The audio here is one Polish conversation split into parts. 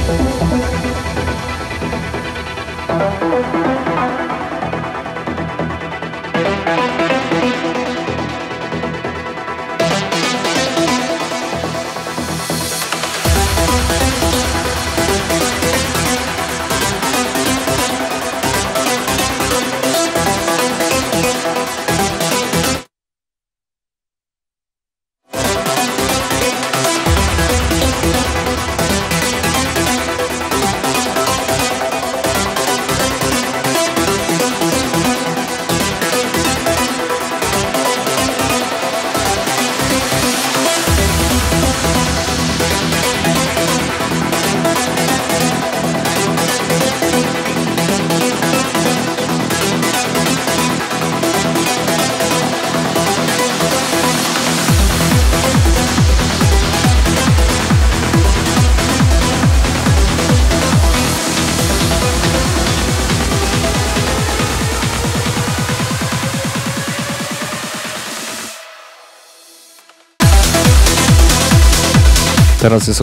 Teraz jest ok?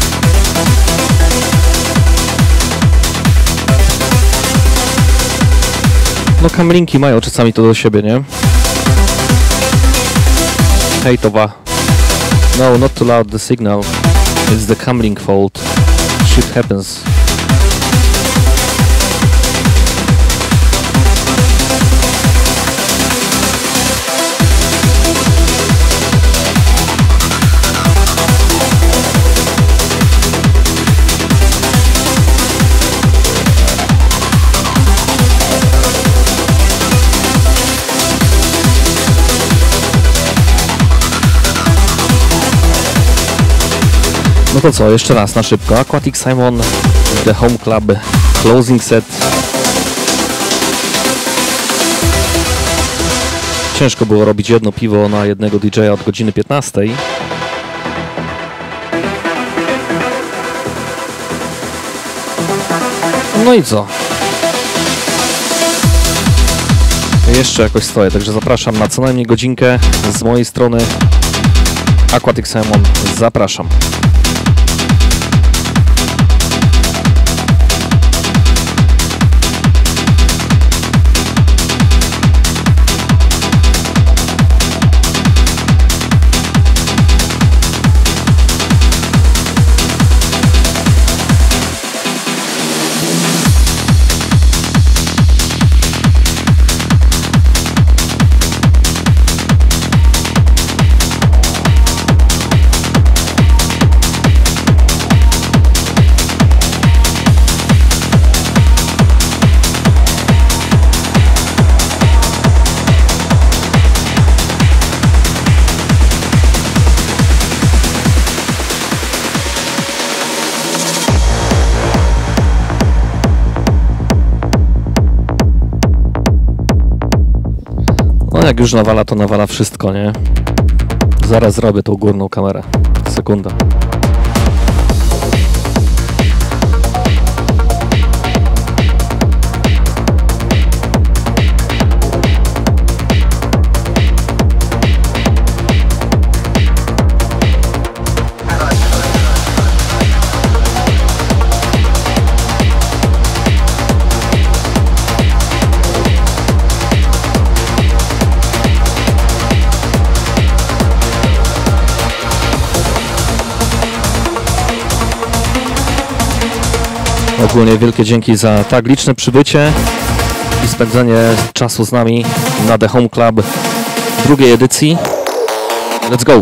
No kamlinki mają czasami to do siebie, nie? Hejtowa. No, not too loud the signal. It's the camlink fault. Shit happens. No to co, jeszcze raz na szybko. Aquatic Simon, The Home Club, Closing Set. Ciężko było robić jedno piwo na jednego DJ-a od godziny 15. No i co? Jeszcze jakoś stoję, także zapraszam na co najmniej godzinkę z mojej strony. Aquatic Simon, zapraszam. Jak już nawala, to nawala wszystko, nie? Zaraz zrobię tą górną kamerę. Sekunda. Ogólnie wielkie dzięki za tak liczne przybycie i spędzenie czasu z nami na The Home Club drugiej edycji. Let's go!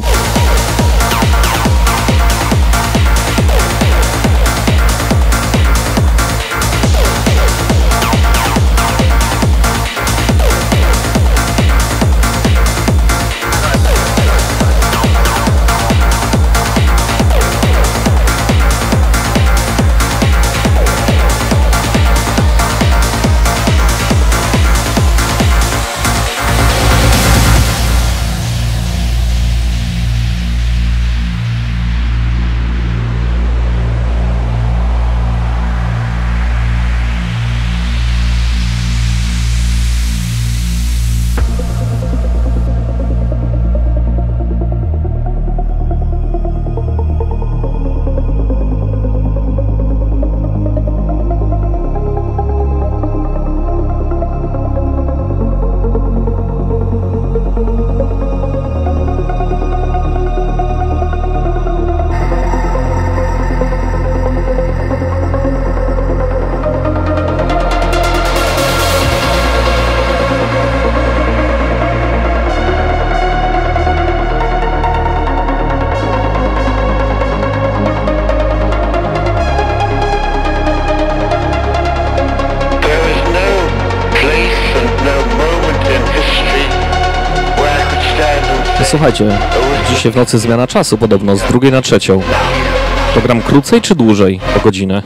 słuchajcie, dzisiaj w nocy zmiana czasu podobno z 2 na 3. To gram krócej czy dłużej o godzinę?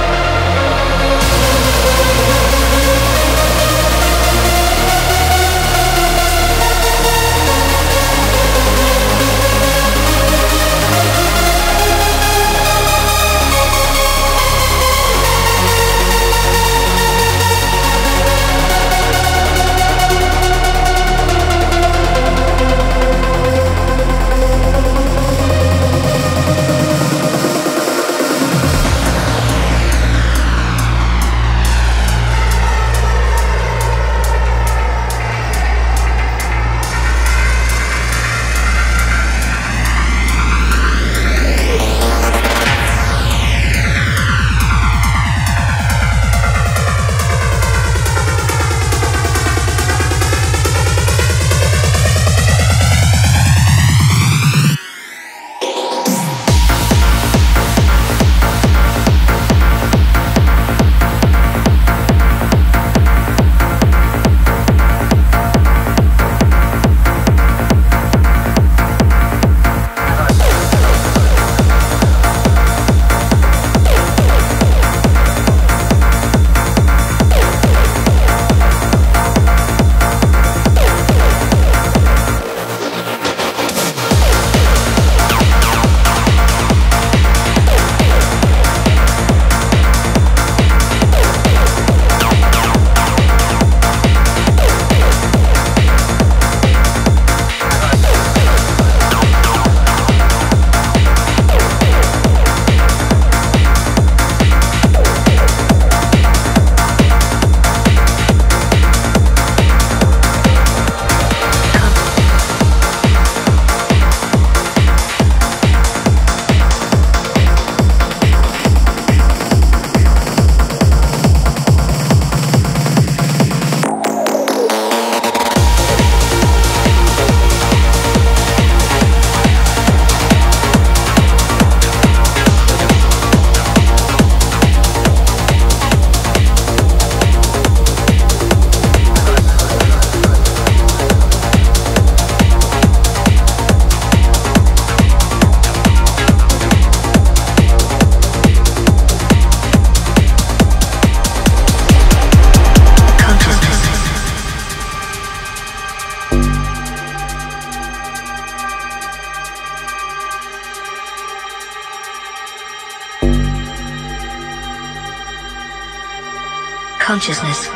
Consciousness.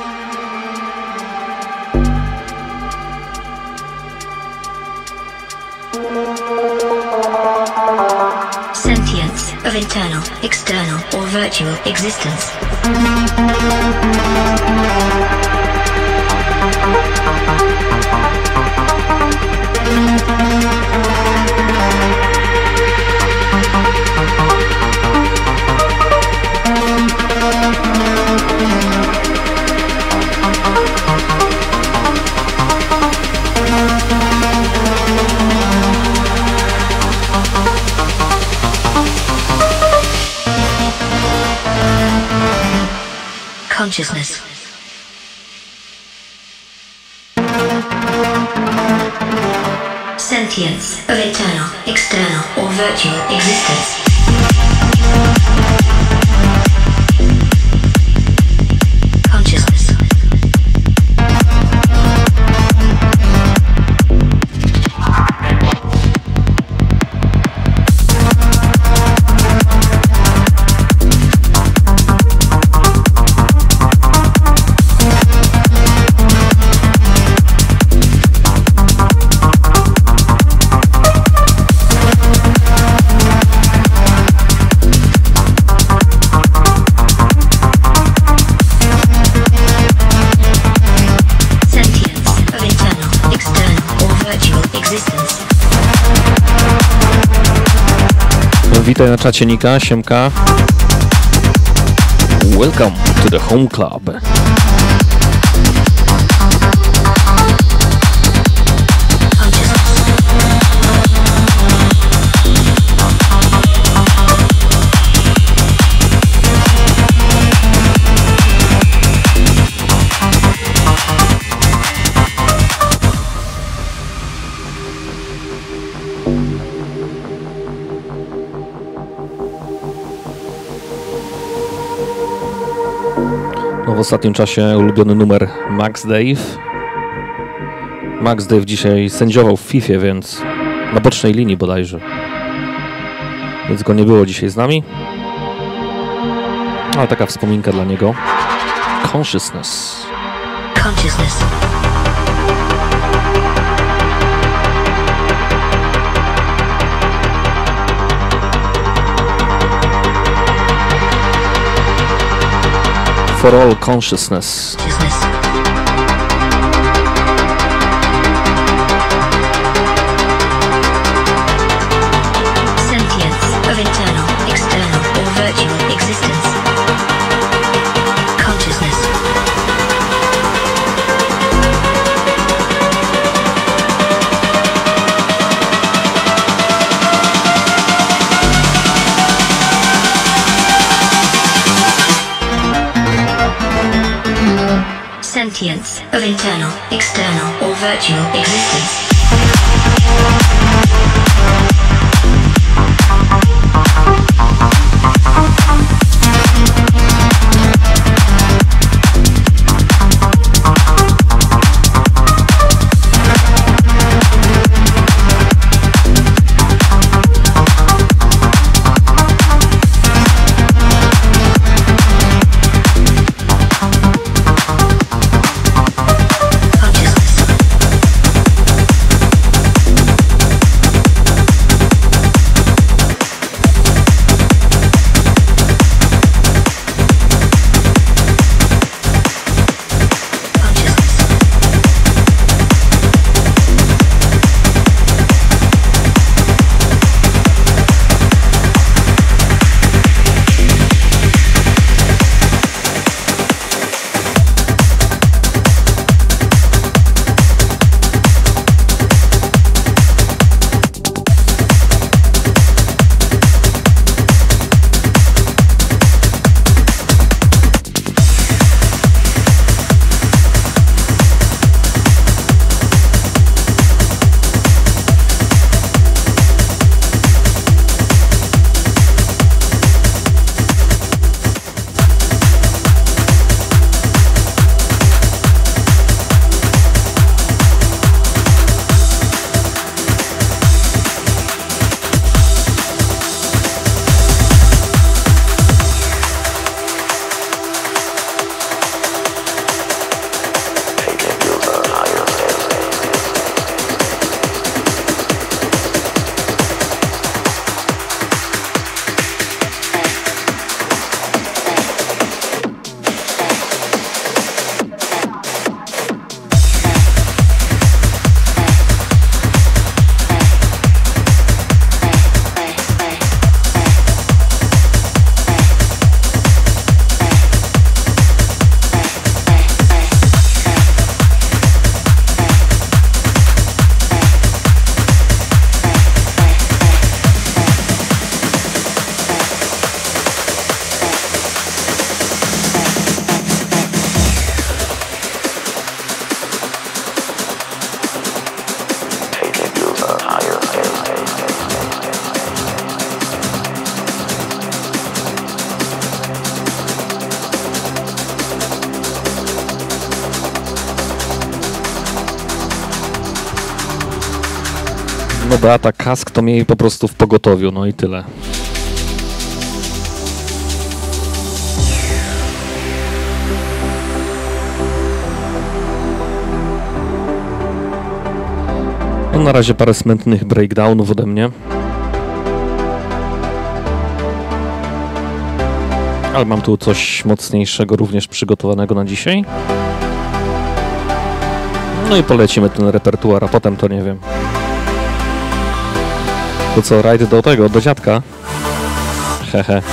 Sentience of internal, external, or virtual existence. Consciousness. Sentience of internal, external, or virtual existence. Consciousness. Witaj na czacie Nika, siemka. Welcome to the Home Club. ostatnim czasie ulubiony numer Max Dave. Max Dave dzisiaj sędziował w FIFA, więc na bocznej linii bodajże. Więc go nie było dzisiaj z nami. Ale taka wspominka dla niego. Consciousness. Consciousness. For all consciousness. Sentience of internal, external, or virtual existence. Consciousness. Sentience of internal, external, or virtual existence. No Beata Kask to mieli po prostu w pogotowiu, no i tyle. No na razie parę smętnych breakdownów ode mnie. Ale mam tu coś mocniejszego również przygotowanego na dzisiaj. No i polecimy ten repertuar, a potem to nie wiem. To co, rajd do tego, do dziadka? Hehe.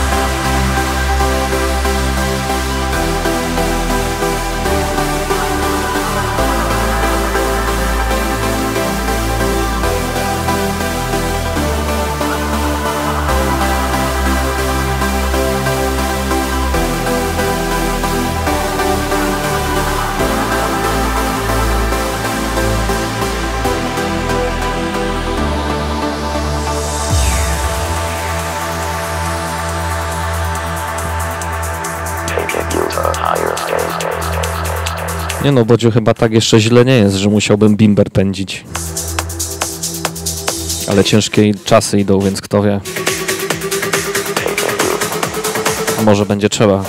Nie no, Bodziu chyba tak jeszcze źle nie jest, że musiałbym bimber pędzić. Ale ciężkie czasy idą, więc kto wie. Może będzie trzeba.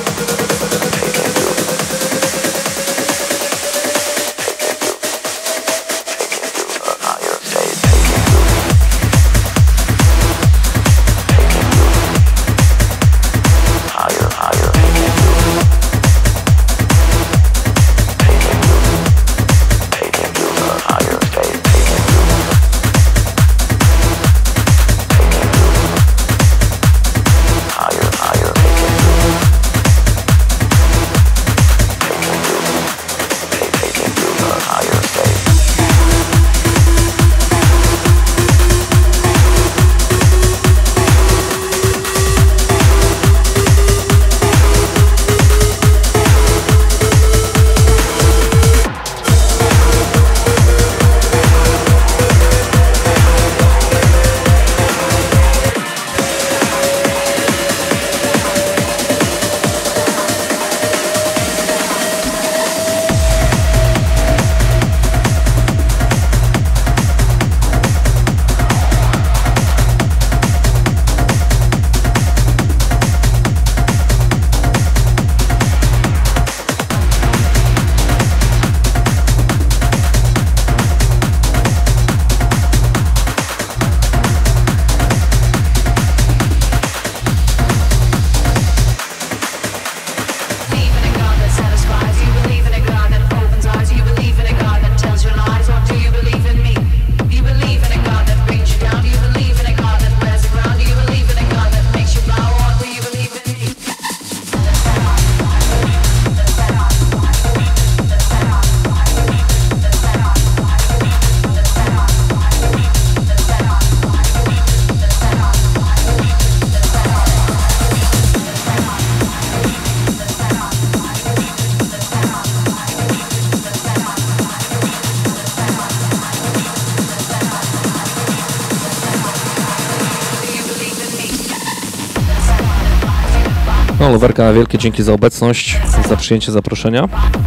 No, Lowerka, wielkie dzięki za obecność, za przyjęcie zaproszenia.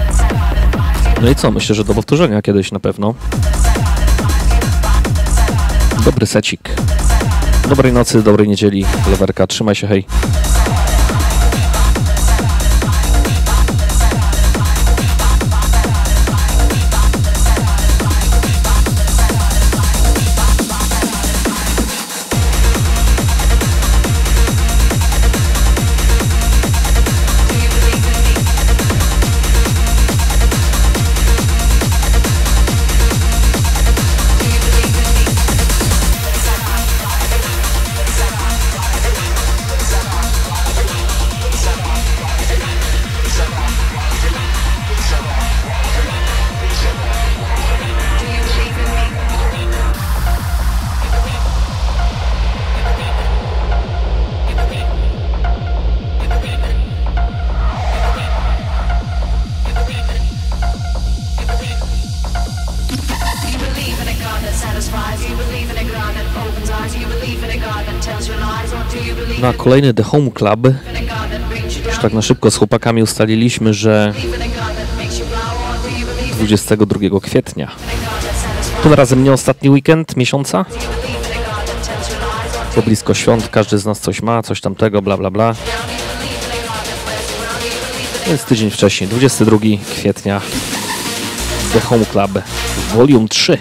No i co? Myślę, że do powtórzenia kiedyś na pewno. Dobry secik. Dobrej nocy, dobrej niedzieli, Lowerka. Trzymaj się, hej. Na kolejny The Home Club, już tak na szybko z chłopakami ustaliliśmy, że 22 kwietnia. Tym razem nie ostatni weekend miesiąca, bo blisko świąt, każdy z nas coś ma, coś tamtego, bla bla bla. Więc tydzień wcześniej, 22 kwietnia, The Home Club, Volume 3.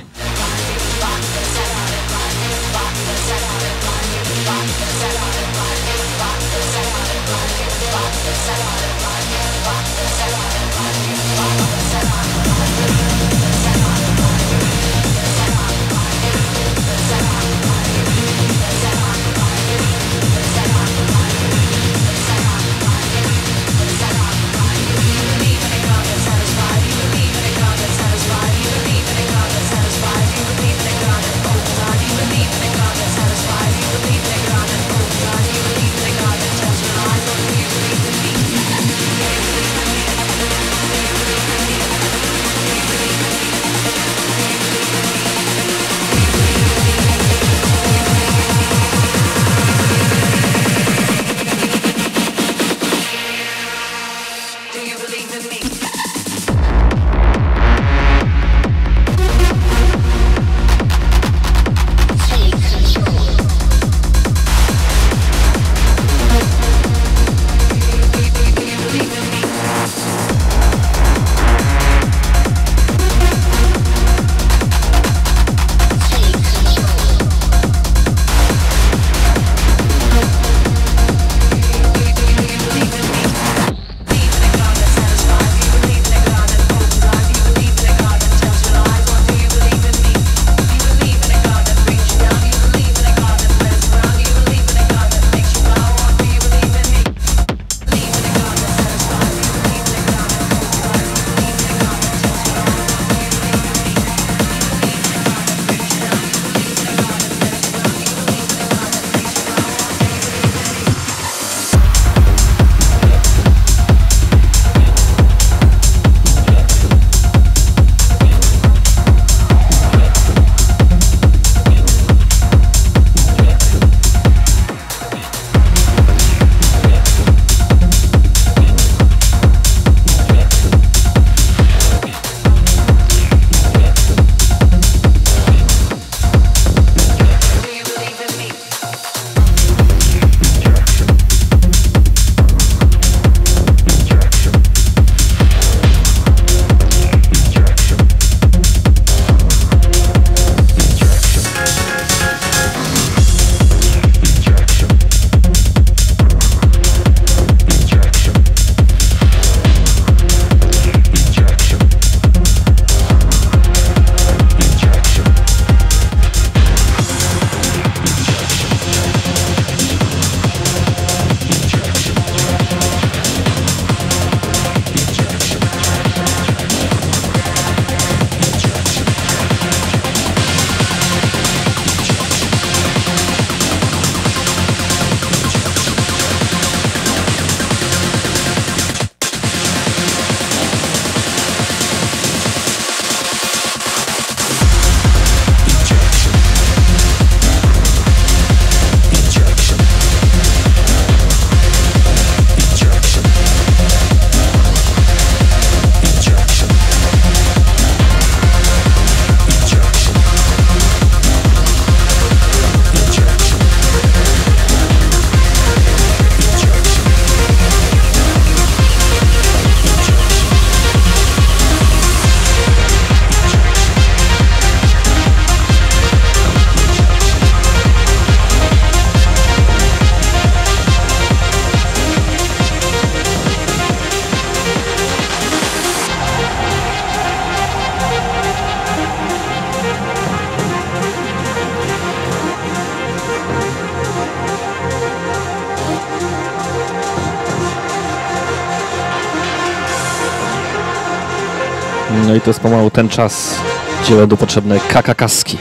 No i to jest pomału ten czas, gdzie będą potrzebne kakakaski.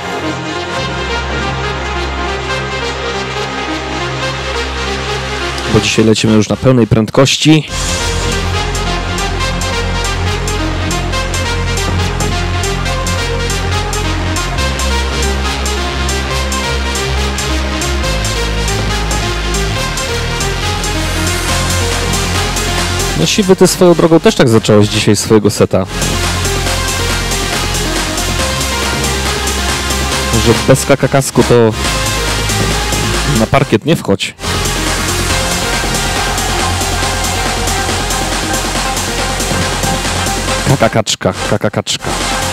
Bo dzisiaj lecimy już na pełnej prędkości. No Siwy, ty swoją drogą też tak zacząłeś dzisiaj swojego seta. Że bez kakakasku to na parkiet nie wchodź. Kakakaczka, kakakaczka.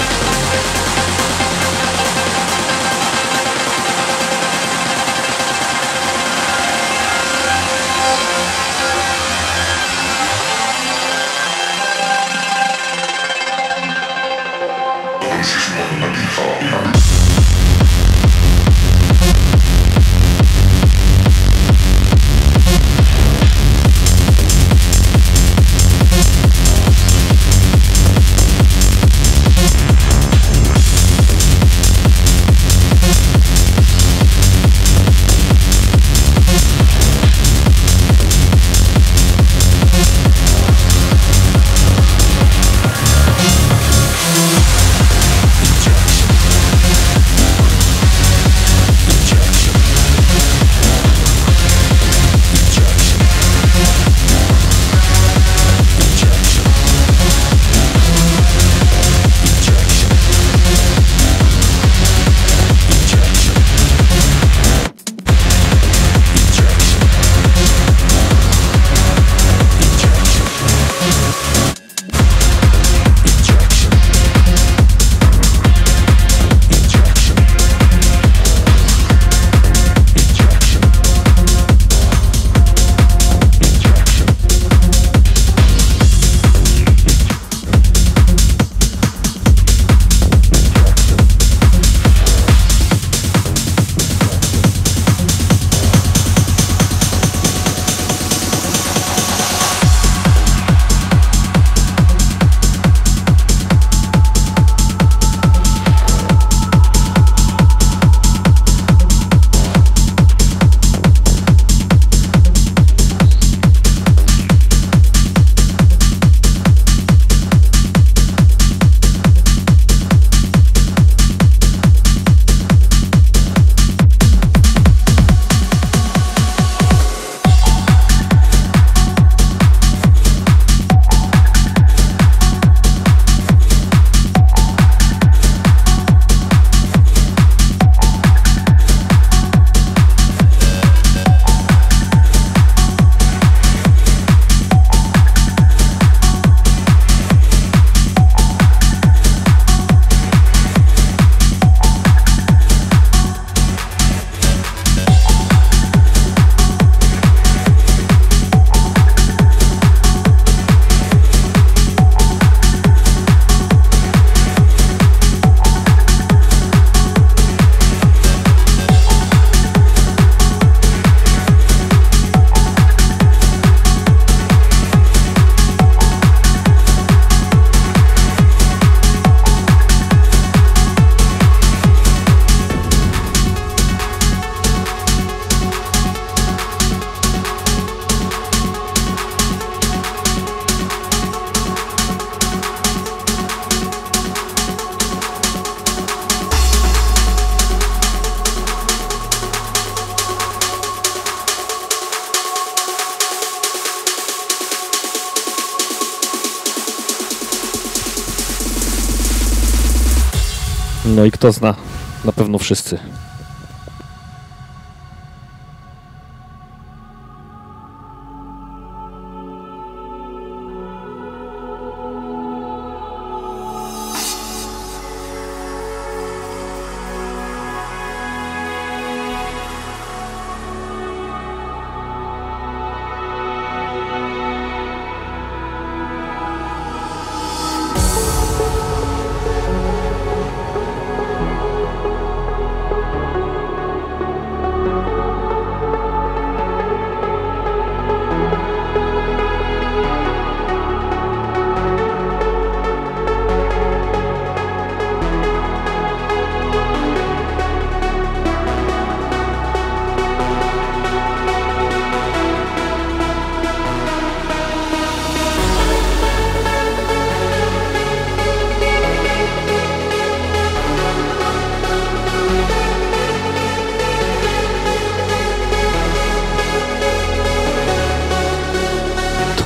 No i kto zna? Na pewno wszyscy.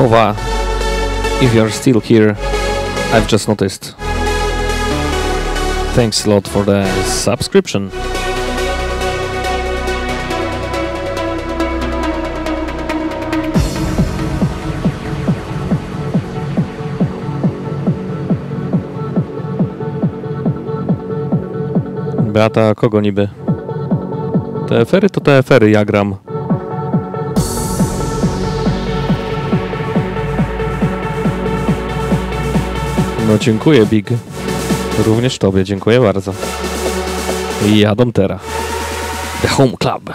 Kova, if you're still here, I've just noticed. Thanks a lot for the subscription. Beata, kogo niby? TFR-y to TFR-y, ja gram. No dziękuję, Big. Również tobie, dziękuję bardzo. I jadą teraz. The Home Club.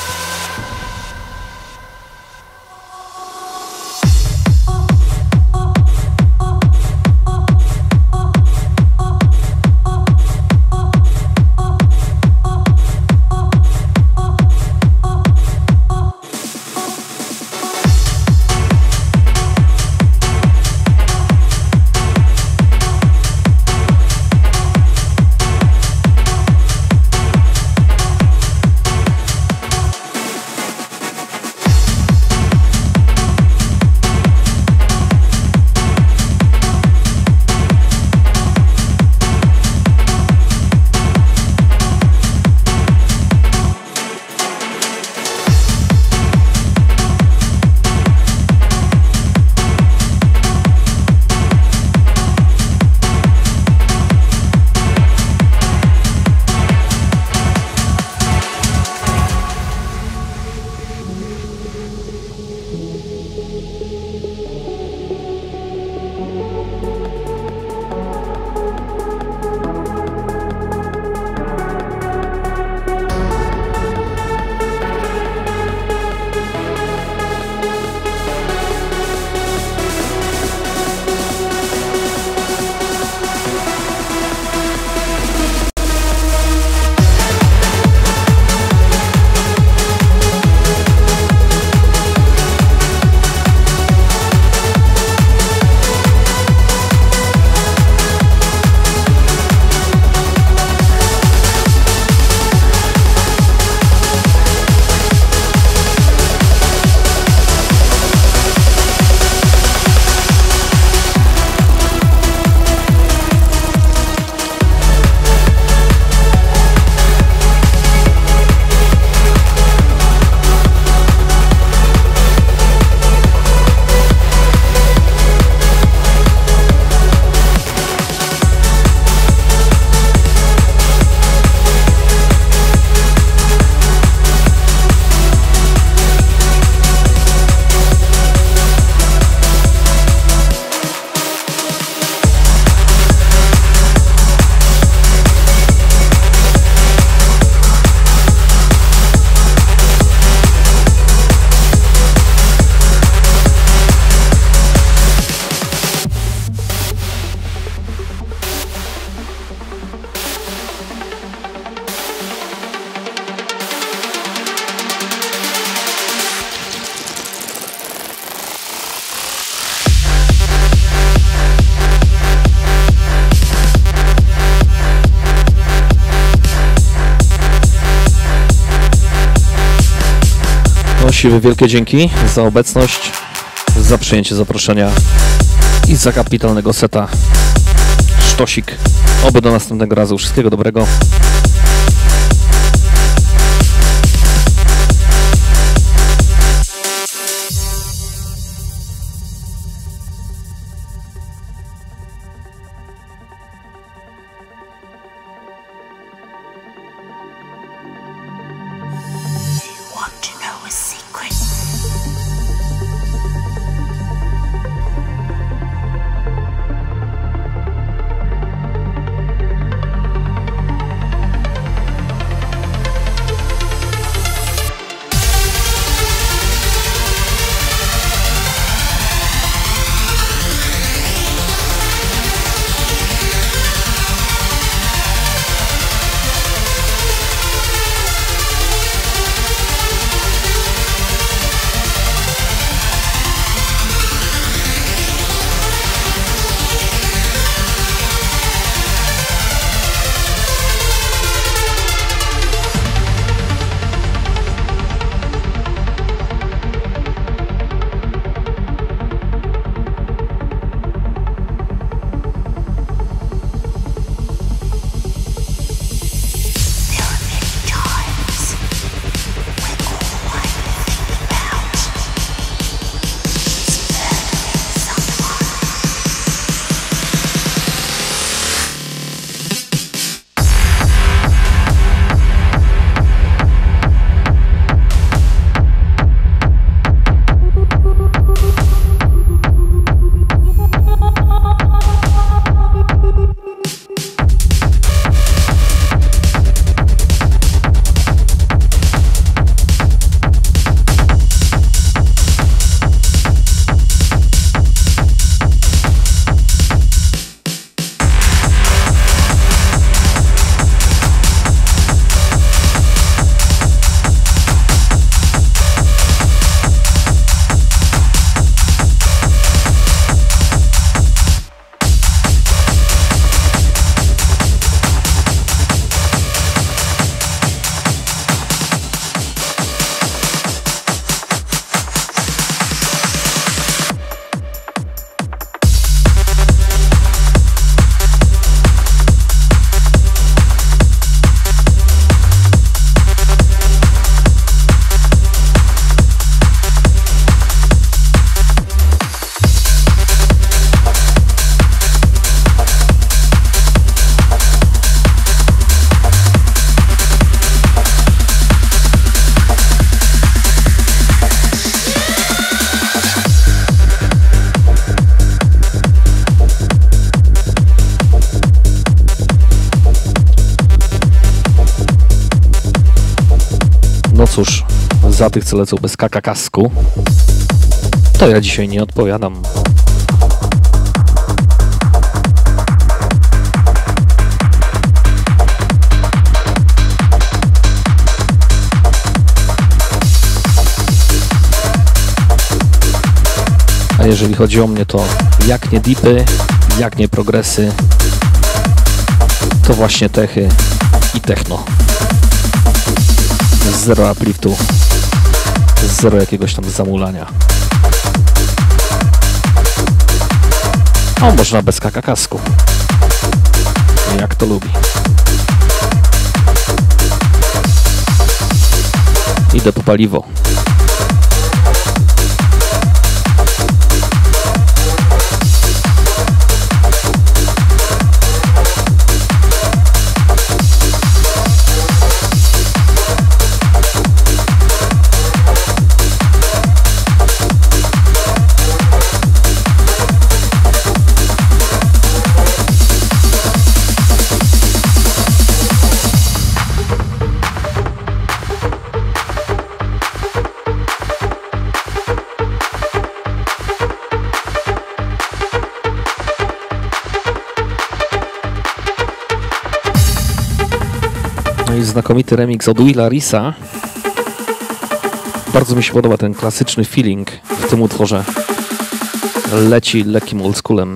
Siły wielkie dzięki za obecność, za przyjęcie zaproszenia i za kapitalnego seta. Sztosik. Oby do następnego razu. Wszystkiego dobrego. cóż, za tych, co lecą bez kakakasku, to ja dzisiaj nie odpowiadam. A jeżeli chodzi o mnie, to jak nie dipy, jak nie progresy, to właśnie techy i techno. Zero upliftu, zero jakiegoś tam zamulania. O, można bez kakakasku. Jak to lubi. Idę po paliwo. Znakomity remix od Willa Risa. Bardzo mi się podoba ten klasyczny feeling w tym utworze. Leci lekkim oldschoolem.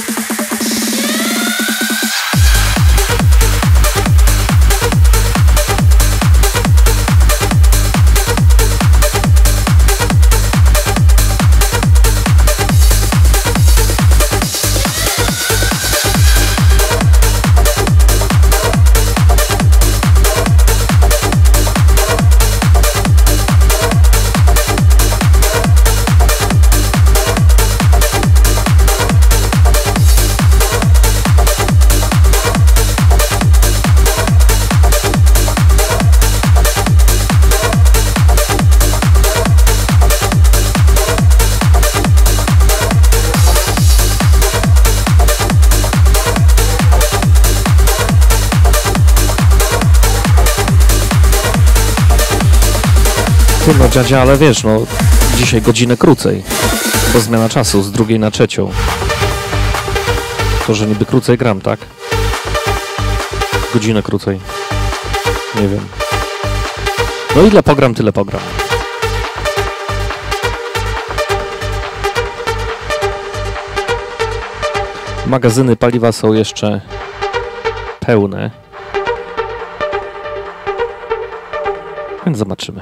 No dziadzia, ale wiesz, no dzisiaj godzinę krócej, bo zmiana czasu z 2 na 3. To, że niby krócej gram, tak? Godzinę krócej. Nie wiem. No ile pogram, tyle pogram. Magazyny paliwa są jeszcze pełne. Więc zobaczymy.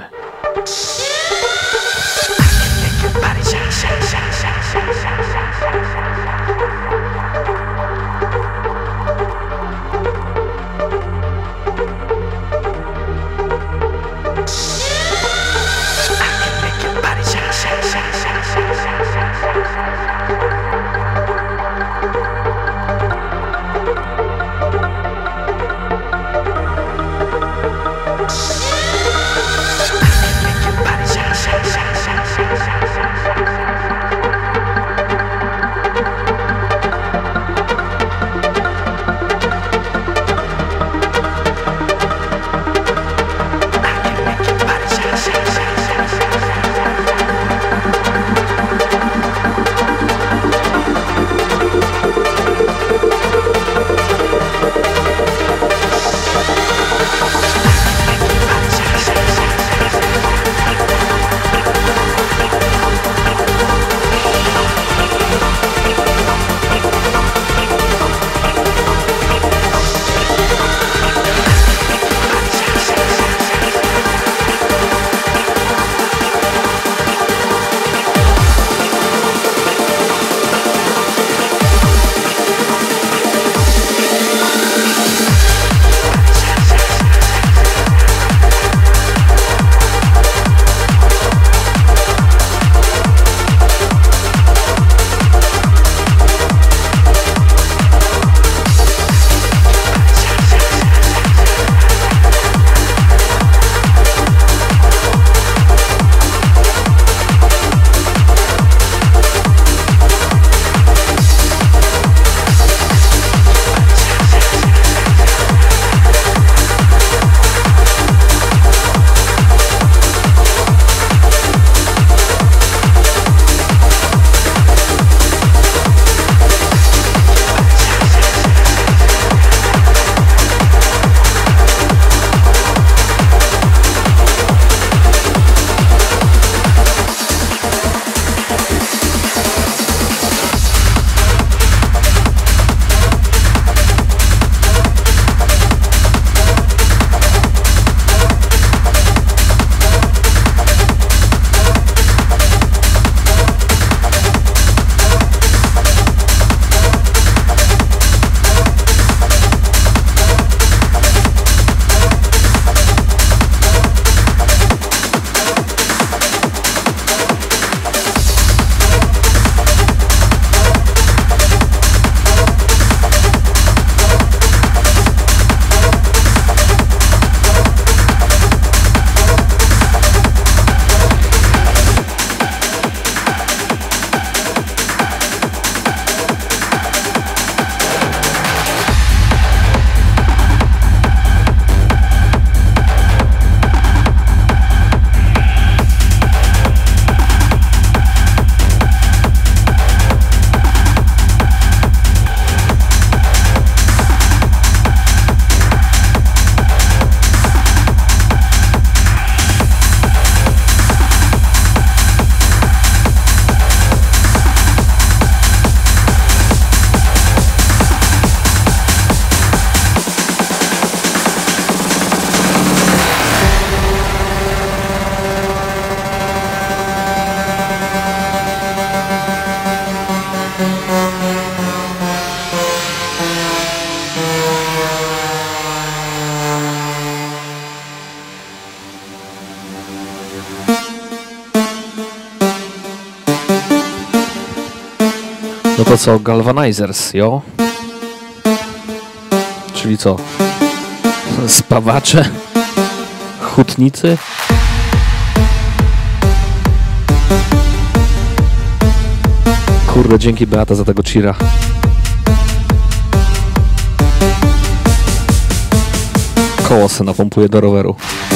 No to co, Galvanizers, jo? Czyli co? Spawacze? Hutnicy? Kurde, dzięki Beata za tego cheera. Koło se napompuje do roweru.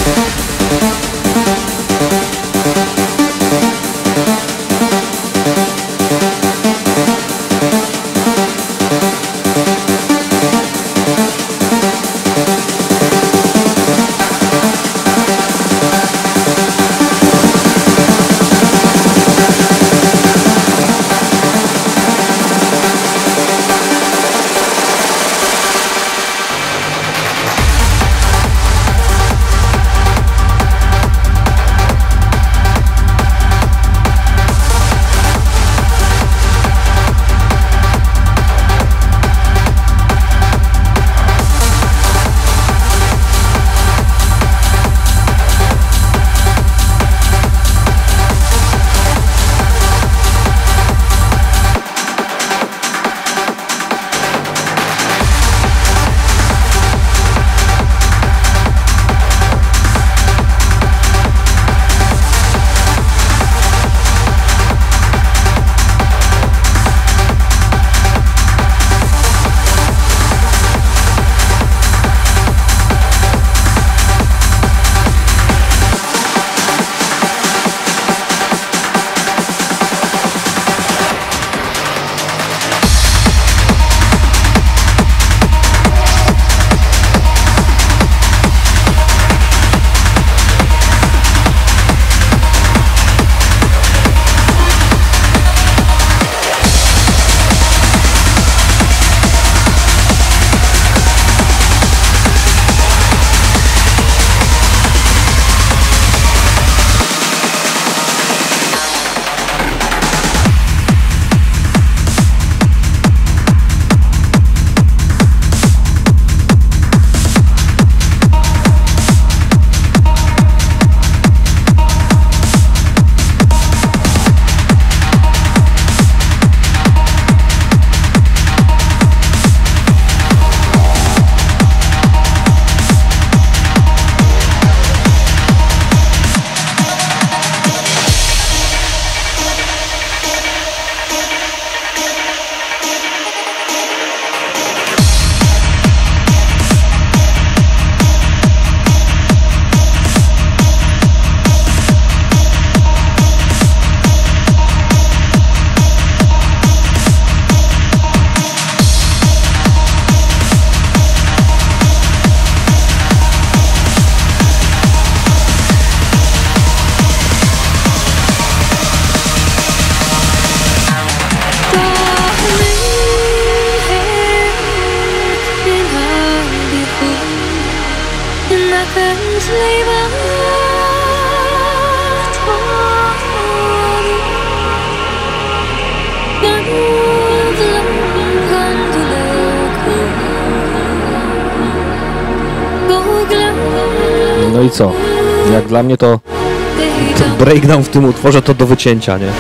No i co? Jak dla mnie to breakdown w tym utworze to do wycięcia, nie?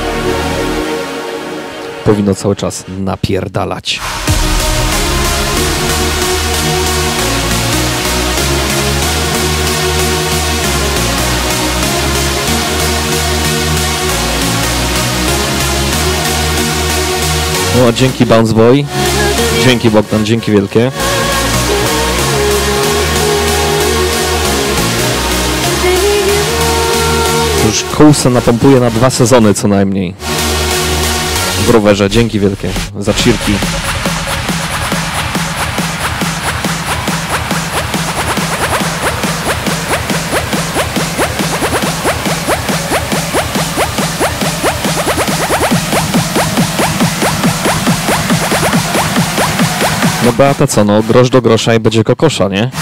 Powinno cały czas napierdalać. No, dzięki Bounce Boy. Dzięki Bogdan, dzięki wielkie. Już kołsa napompuje na 2 sezony co najmniej. W rowerze, dzięki wielkie za cheerki. No Beata co, no grosz do grosza i będzie kokosza, nie?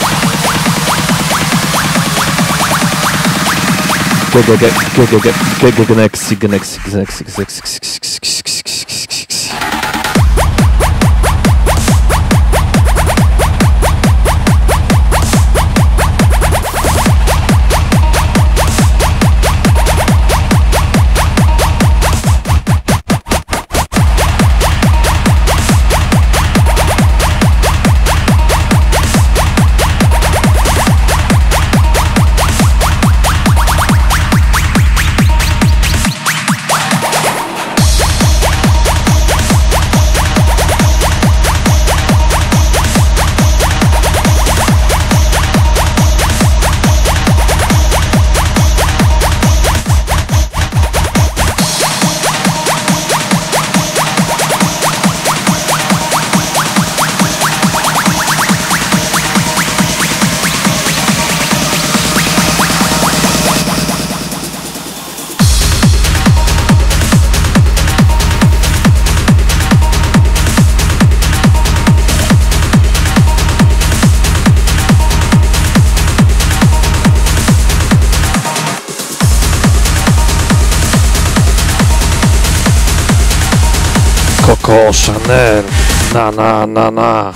Coco Chanel, na.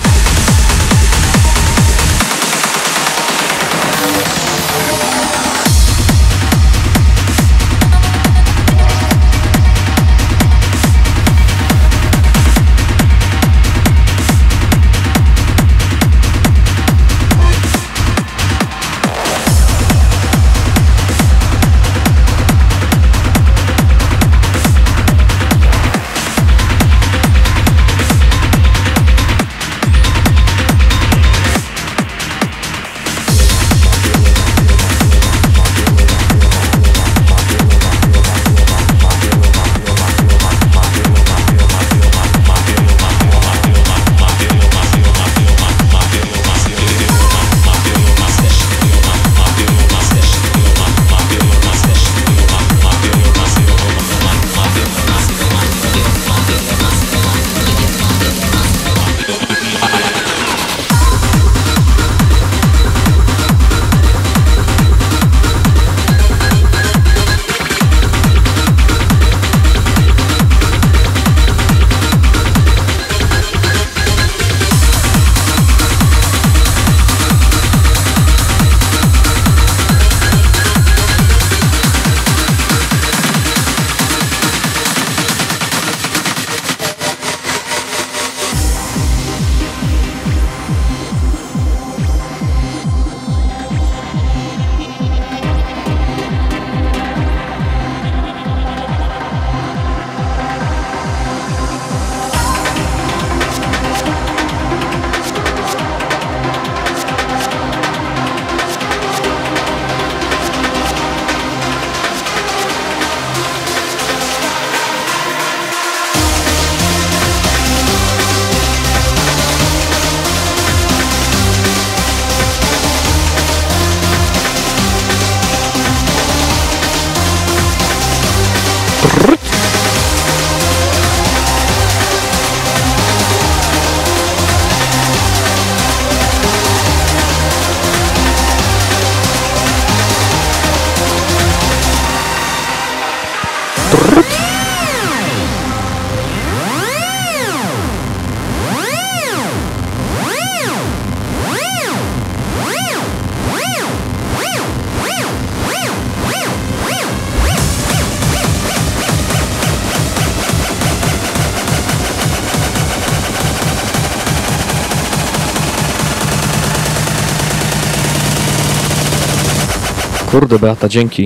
Kurde, Beata, dzięki.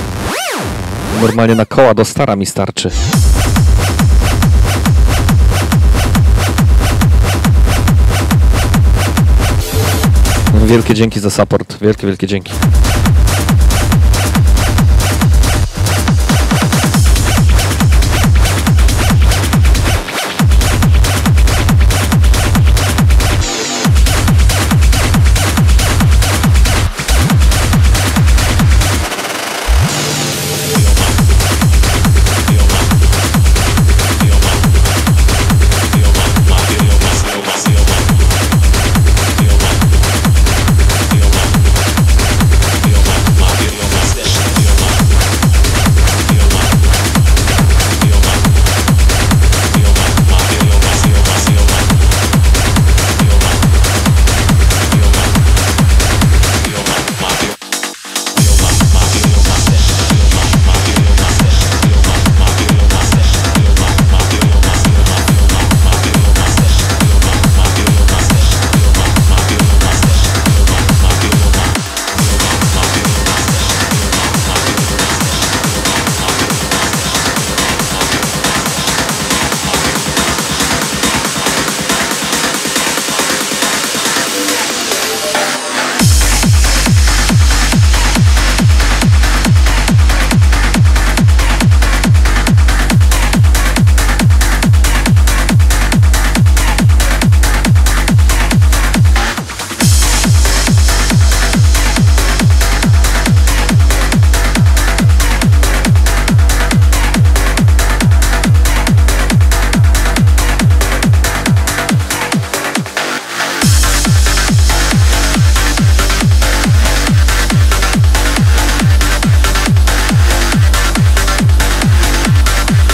Normalnie na koła do stara mi starczy. Wielkie dzięki za support. Wielkie dzięki.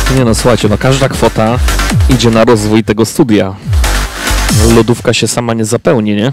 Nie no, słuchajcie, no każda kwota idzie na rozwój tego studia. Lodówka się sama nie zapełni, nie?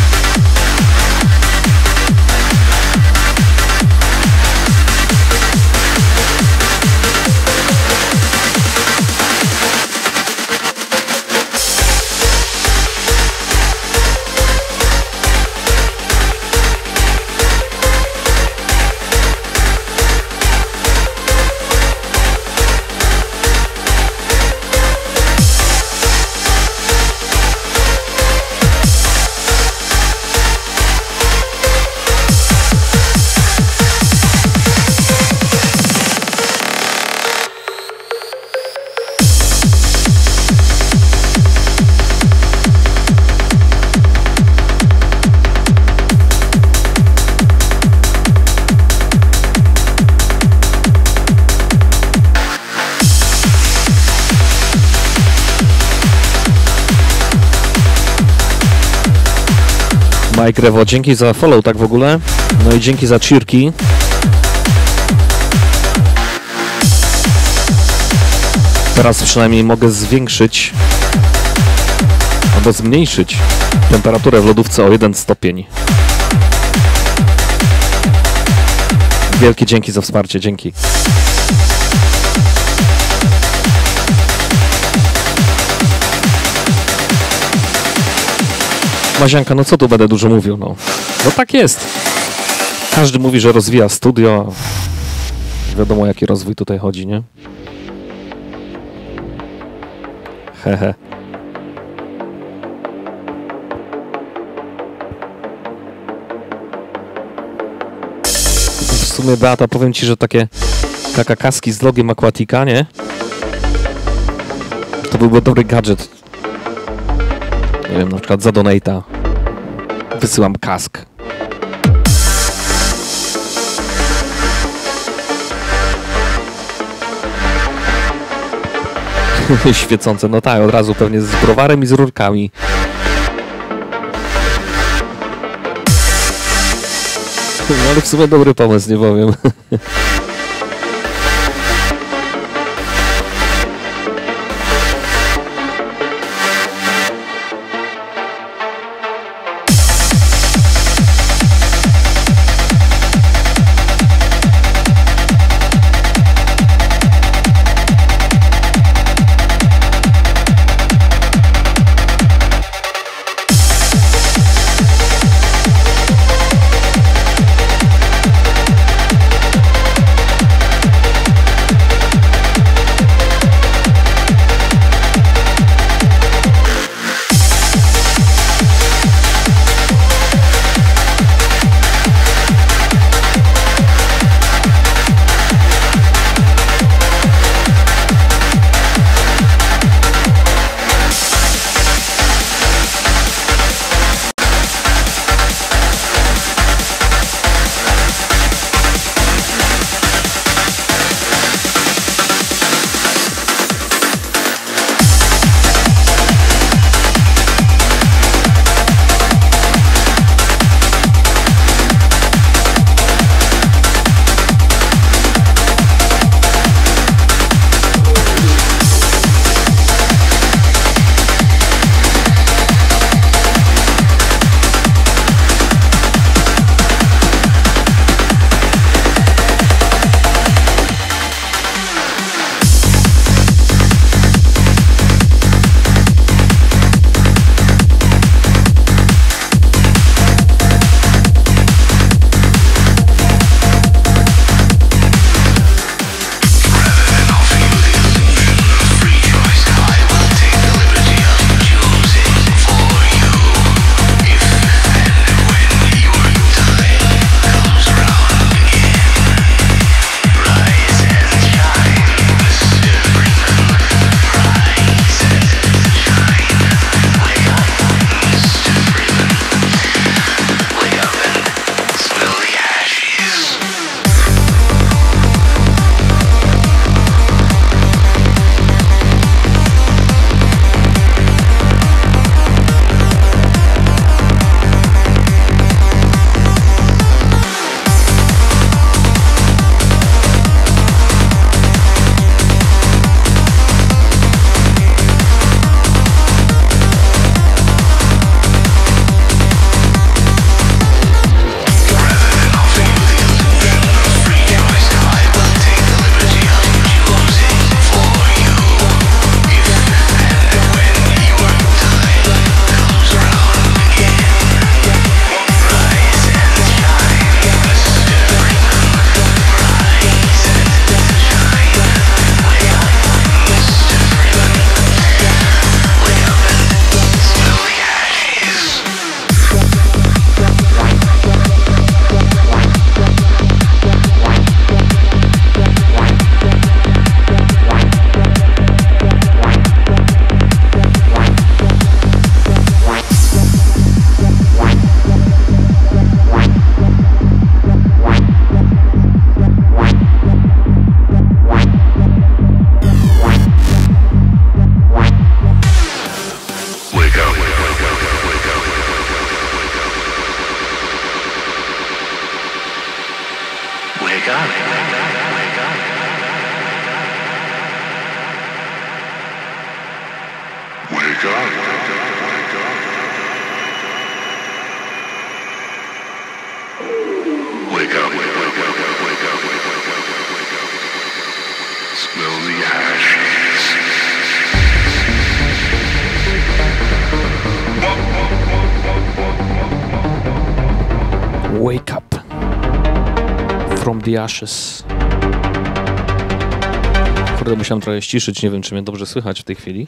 Mike Rewo, dzięki za follow tak w ogóle. No i dzięki za cheerki. Teraz przynajmniej mogę zwiększyć albo zmniejszyć temperaturę w lodówce o 1 stopień. Wielkie dzięki za wsparcie, dzięki. Mazianka, no co tu będę dużo mówił, no. No tak jest. Każdy mówi, że rozwija studio. Wiadomo, o jaki rozwój tutaj chodzi, nie? Hehe. W sumie, Beata, powiem Ci, że takie kakakaski z logiem Aquatica, nie? To byłby dobry gadżet. Nie wiem, na przykład za donate'a wysyłam kask. Świecące, no tak, od razu pewnie z browarem i z rurkami. No ale w sumie dobry pomysł, nie powiem. Wake up from the ashes. Kurde, musiałem trochę ściszyć, nie wiem, czy mnie dobrze słychać w tej chwili.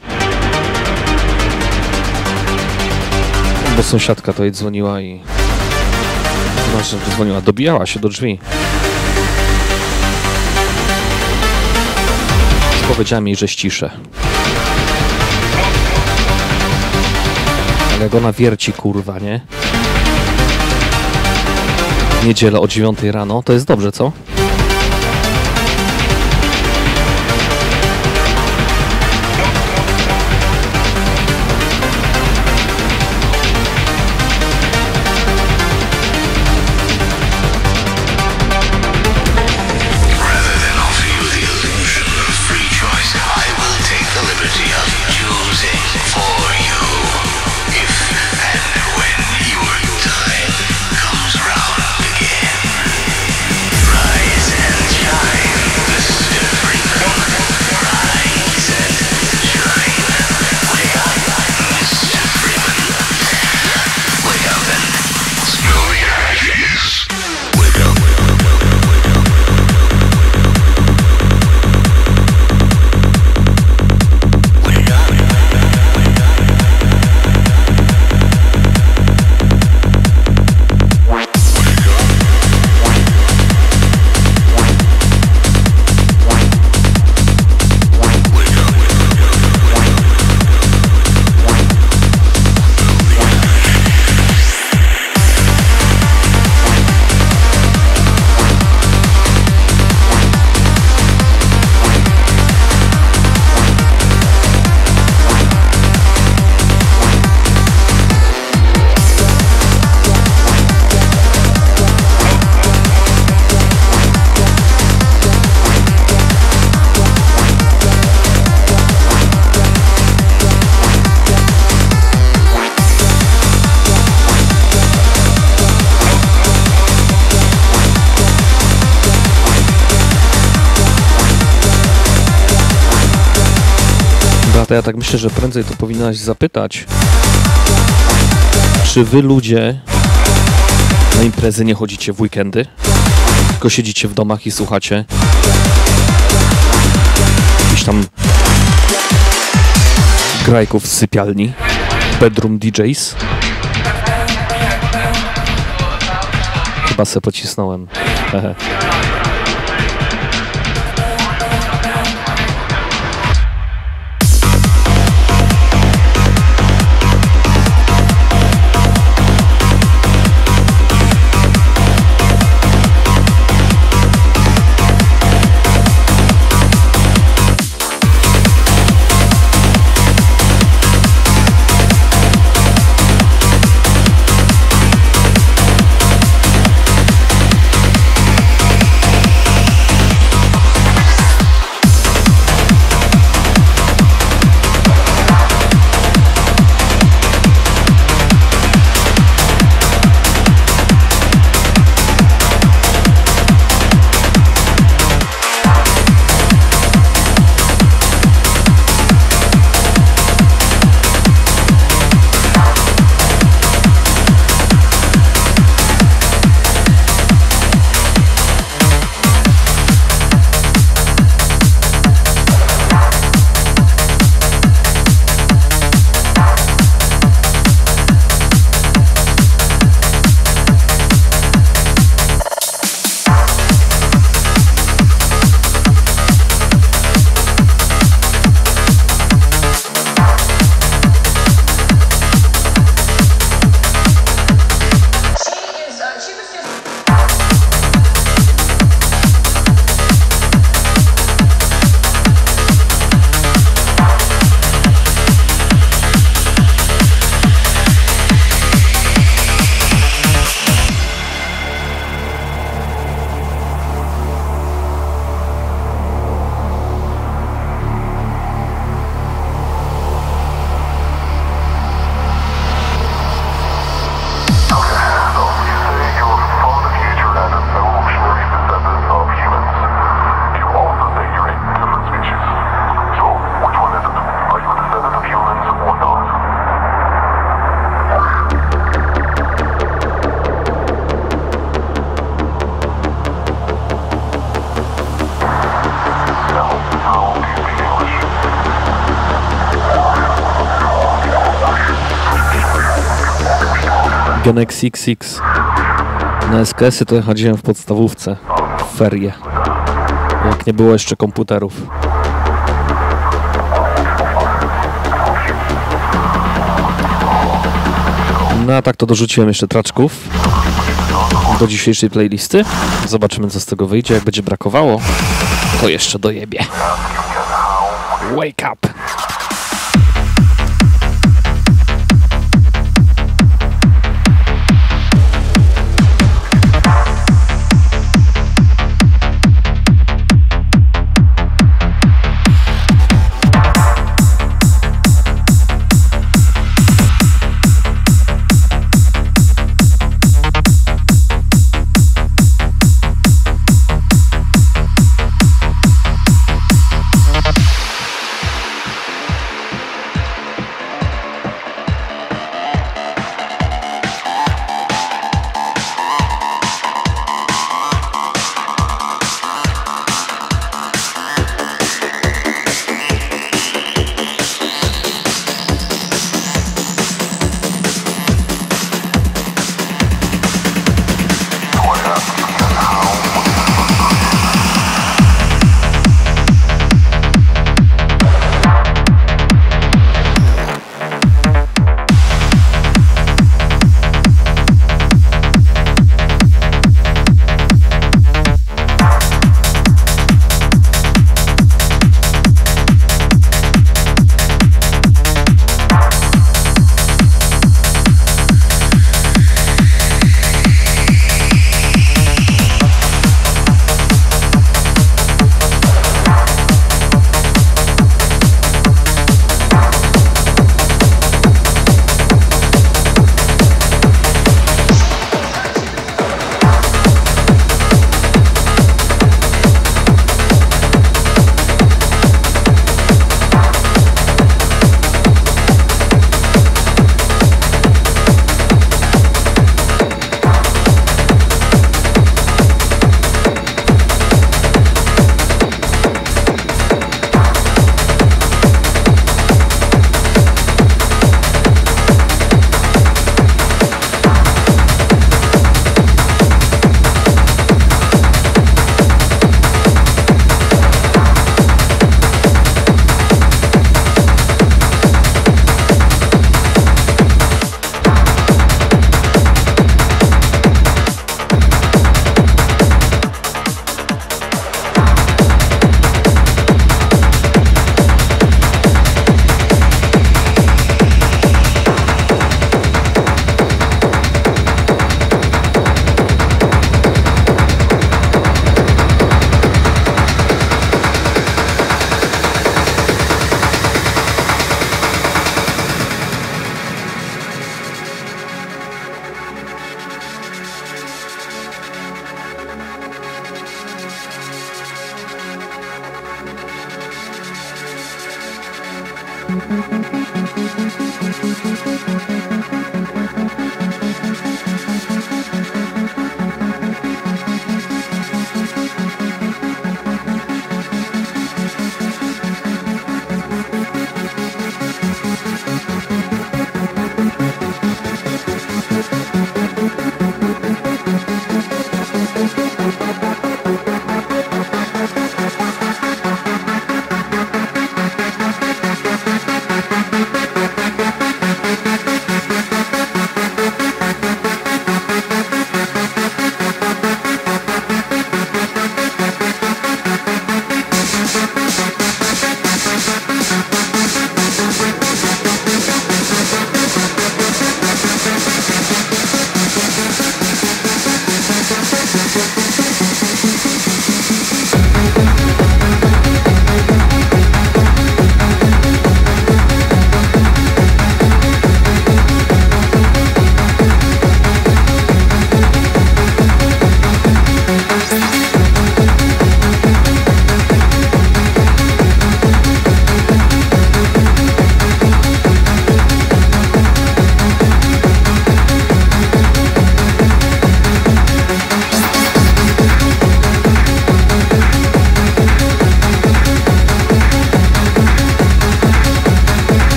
Bo sąsiadka to jej dzwoniła i... Znaczy, dzwoniła, dobijała się do drzwi. Powiedziałem jej, że ściszę. Ale jak ona wierci, kurwa, nie? W niedzielę o 9 rano, to jest dobrze, co? To ja tak myślę, że prędzej to powinnaś zapytać, czy wy ludzie na imprezy nie chodzicie w weekendy, tylko siedzicie w domach i słuchacie jakichś tam grajków z sypialni, bedroom DJs. Chyba se pocisnąłem. Pionek XX. Na SKS-y to ja chodziłem w podstawówce, w ferie, jak nie było jeszcze komputerów. No a tak to dorzuciłem jeszcze traczków do dzisiejszej playlisty. Zobaczymy, co z tego wyjdzie. Jak będzie brakowało, to jeszcze dojebie. Wake up!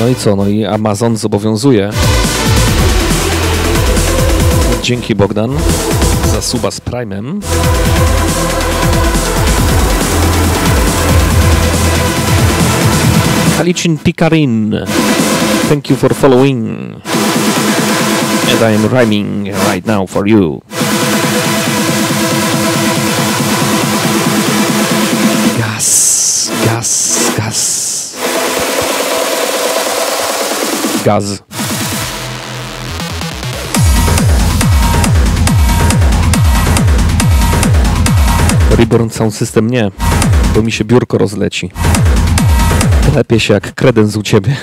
No i co? No i Amazon zobowiązuje. Dzięki Bogdan za suba z Prime'em. Halicin Pikarin, thank you for following. And I am rhyming right now for you. Gaz, gaz, gaz. Gaz. Reborn Sound System nie, bo mi się biurko rozleci. Klepie się jak kredens u ciebie.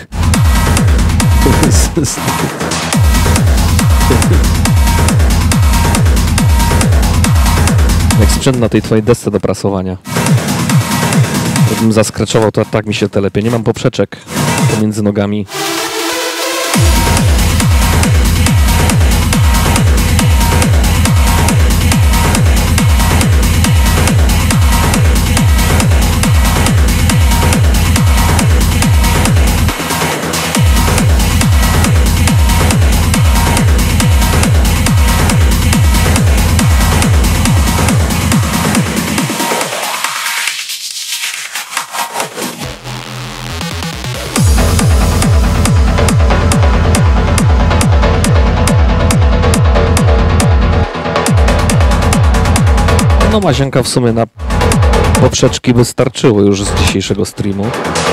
Jak sprzęt na tej twojej desce do prasowania. Gdybym zaskreczował, to tak mi się telepie. Nie mam poprzeczek pomiędzy nogami. No Mazianka w sumie na poprzeczki wystarczyło już z dzisiejszego streamu.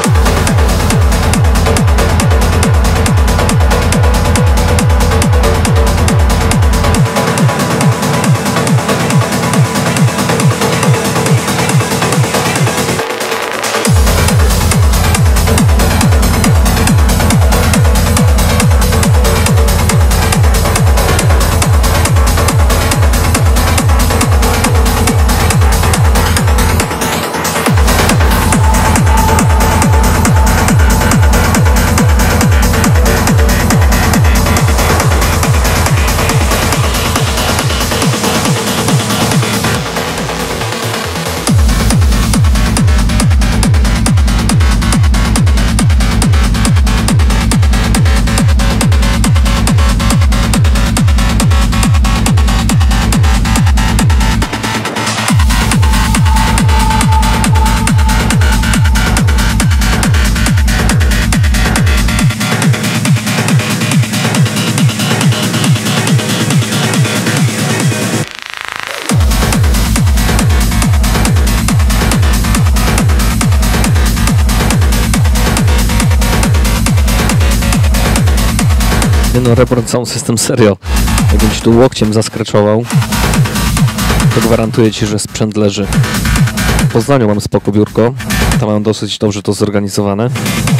No Reborn Sound System serio. Jakbym ci tu łokciem zaskreczował, to gwarantuję ci, że sprzęt leży. W Poznaniu mam spoko biurko. Tam mam dosyć dobrze to zorganizowane.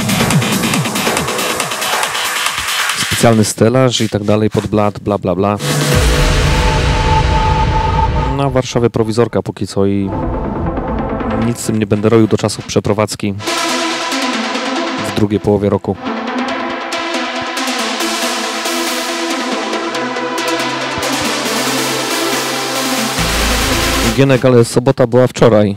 Specjalny stelaż i tak dalej pod blat, bla bla bla. Na Warszawie prowizorka póki co i nic z tym nie będę robił do czasów przeprowadzki w drugiej połowie roku. Gienek, ale sobota była wczoraj.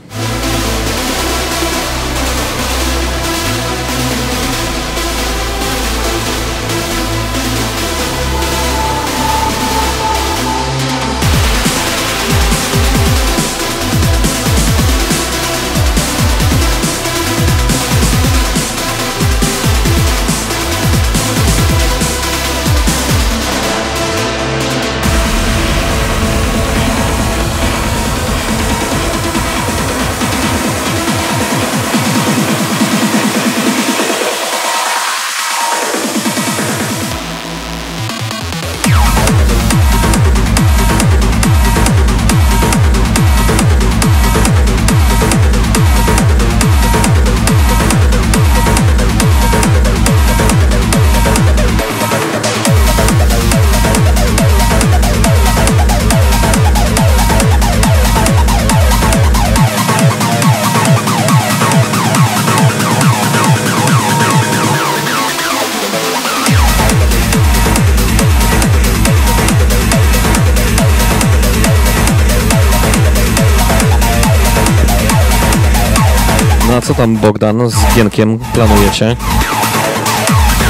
No a co tam Bogdan z Gienkiem planujecie?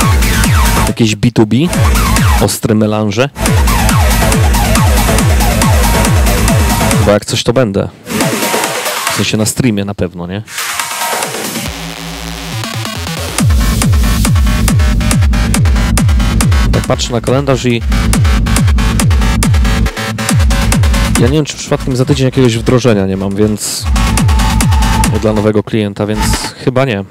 jakieś B2B, ostre melanże. Chyba jak coś to będę. W sensie na streamie na pewno, nie? Tak patrzę na kalendarz i ja nie wiem, czy przypadkiem za tydzień jakiegoś wdrożenia nie mam, więc dla nowego klienta, więc chyba nie.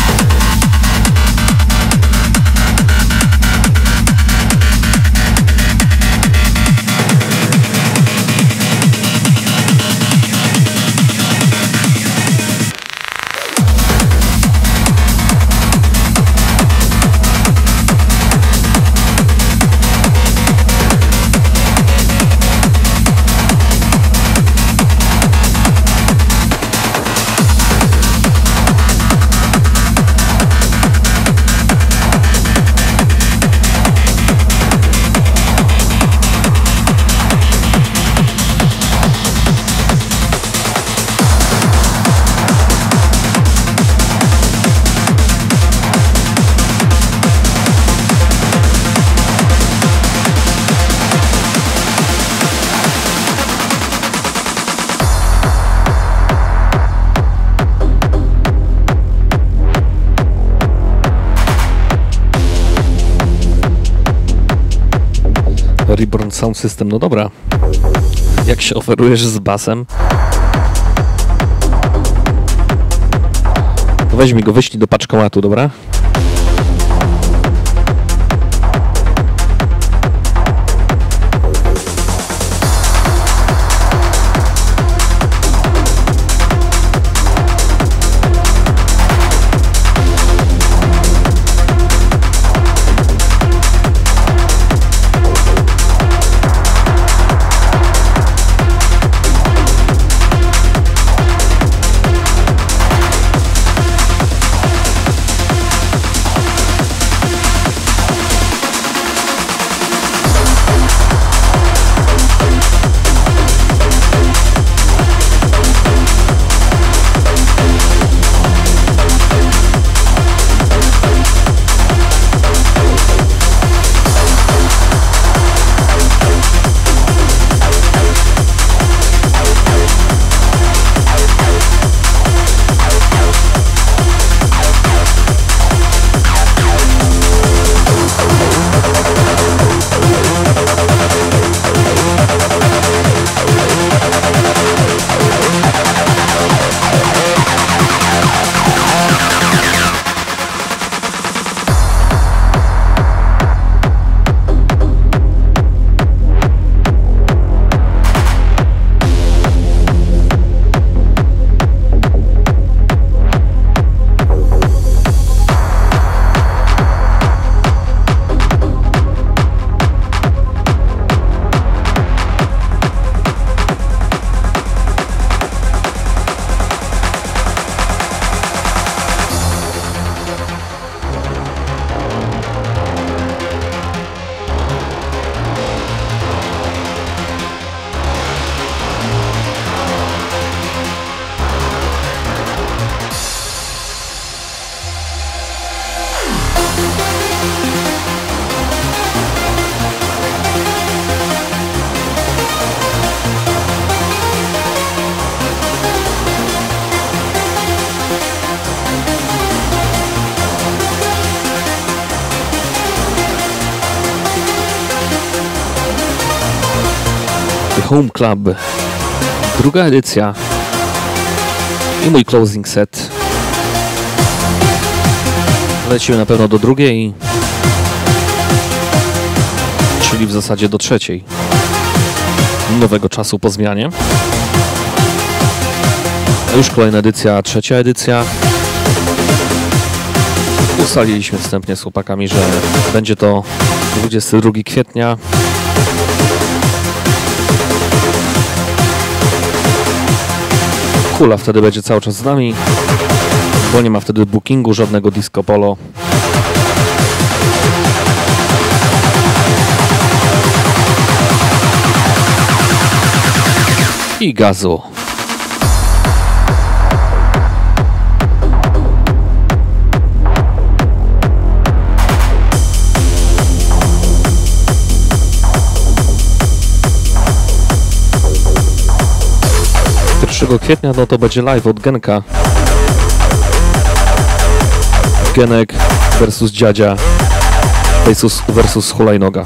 Reborn Sound System, no dobra. Jak się oferujesz z basem? To weź mi go, wyślij do paczkomatu, dobra? Home Club, druga edycja i mój closing set. Lecimy na pewno do drugiej, czyli w zasadzie do trzeciej nowego czasu po zmianie. A już kolejna edycja, trzecia edycja. Ustaliliśmy wstępnie z chłopakami, że będzie to 22 kwietnia. Kula wtedy będzie cały czas z nami, bo nie ma wtedy bookingu, żadnego disco polo. I gazu. 1 kwietnia no to będzie live od Genka. Genek versus Dziadzia versus Hulajnoga.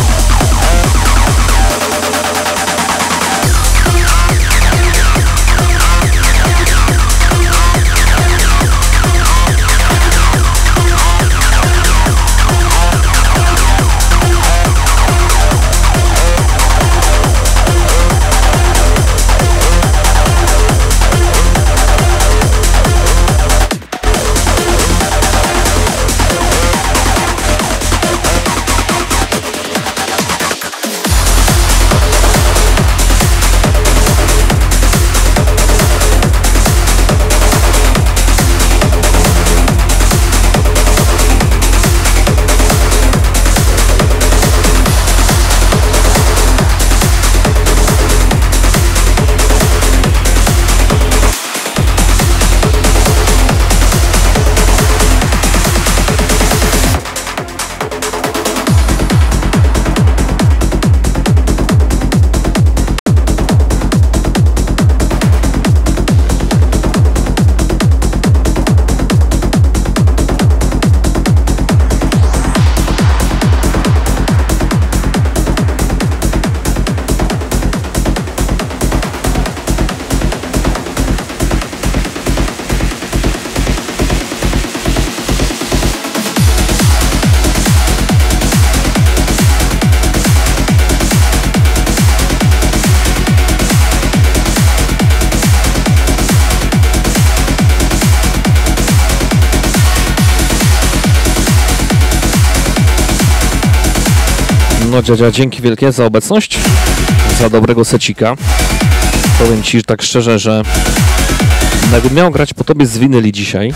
No Dziadzia, dzięki wielkie za obecność, za dobrego secika. Powiem Ci tak szczerze, że jakbym miał grać po Tobie z winyli dzisiaj,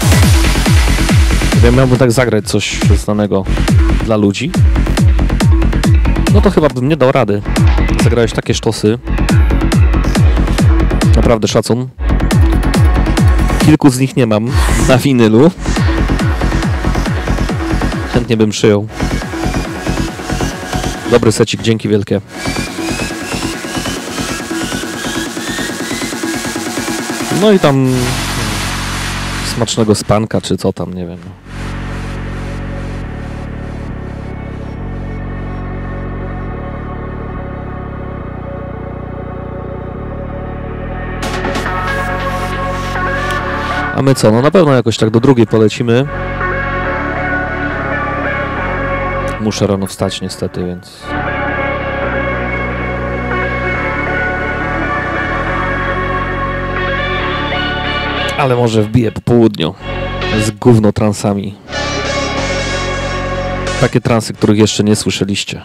ja miałbym tak zagrać coś znanego dla ludzi, no to chyba bym nie dał rady. Zagrałeś takie sztosy. Naprawdę szacun. Kilku z nich nie mam na winylu. Chętnie bym przyjął. Dobry secik, dzięki wielkie. No i tam smacznego spanka, czy co tam, nie wiem. A my co? No na pewno jakoś tak do drugiej polecimy. Muszę rano wstać niestety, więc... Ale może wbiję po południu z gówno transami. Takie transy, których jeszcze nie słyszeliście.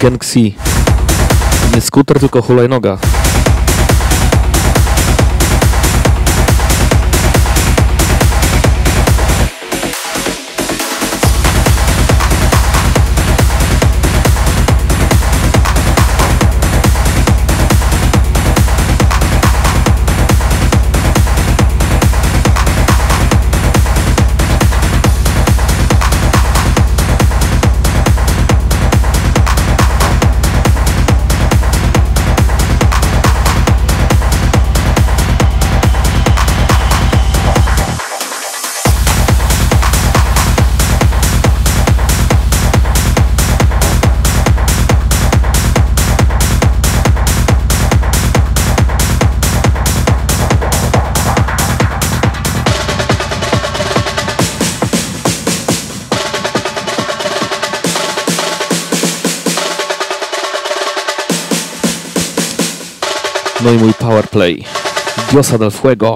Genxi. Nie skuter, tylko hulajnoga. No i mój powerplay. Diosa del Fuego.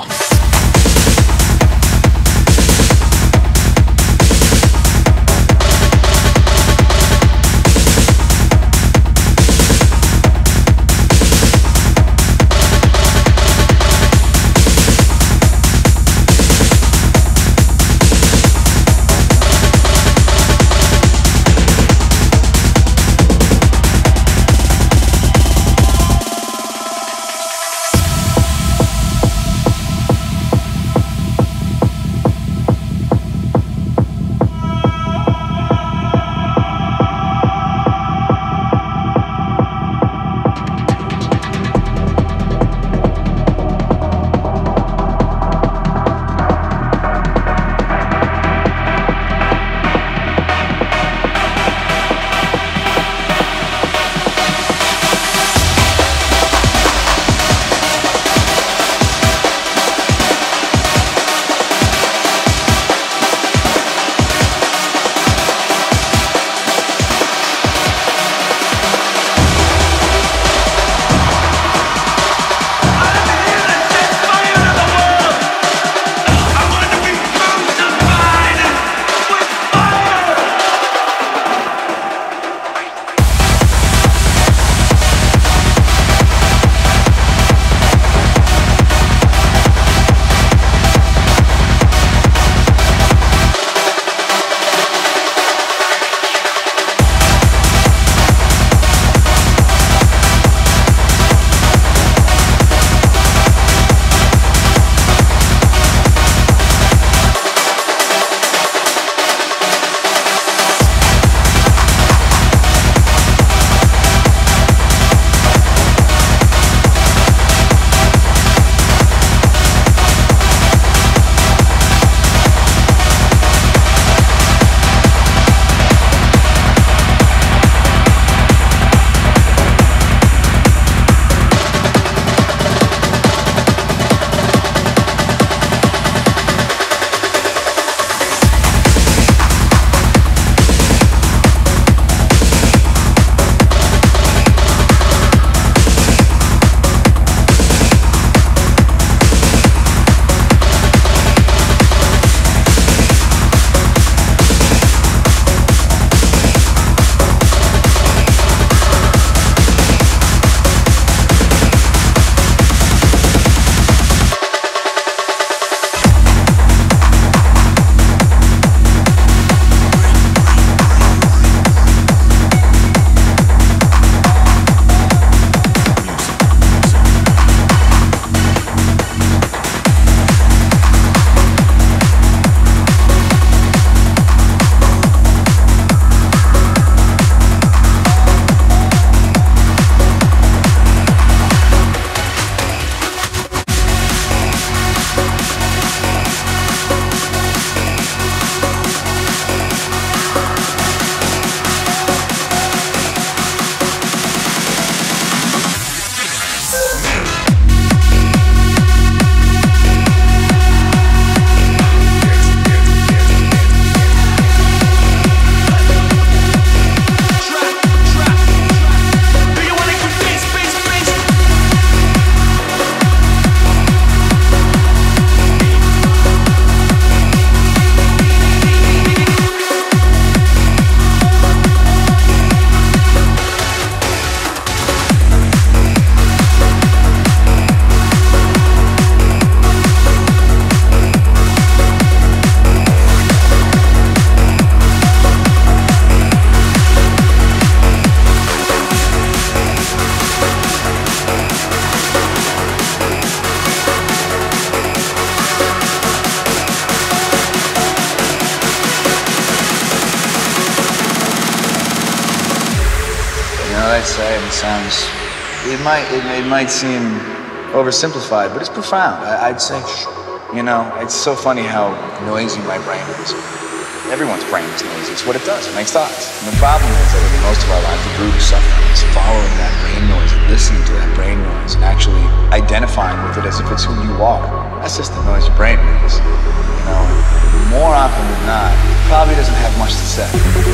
what I say, it sounds, it might seem oversimplified, but it's profound. I'd say, you know, it's so funny how noisy my brain is. Everyone's brain is noisy. It's what it does. It makes thoughts. And the problem is that in most of our lives, the root of suffering is following that brain noise, listening to that brain noise, and actually identifying with it as if it's who you are. That's just the noise your brain makes. You know, and more often than not, it probably doesn't have much to say.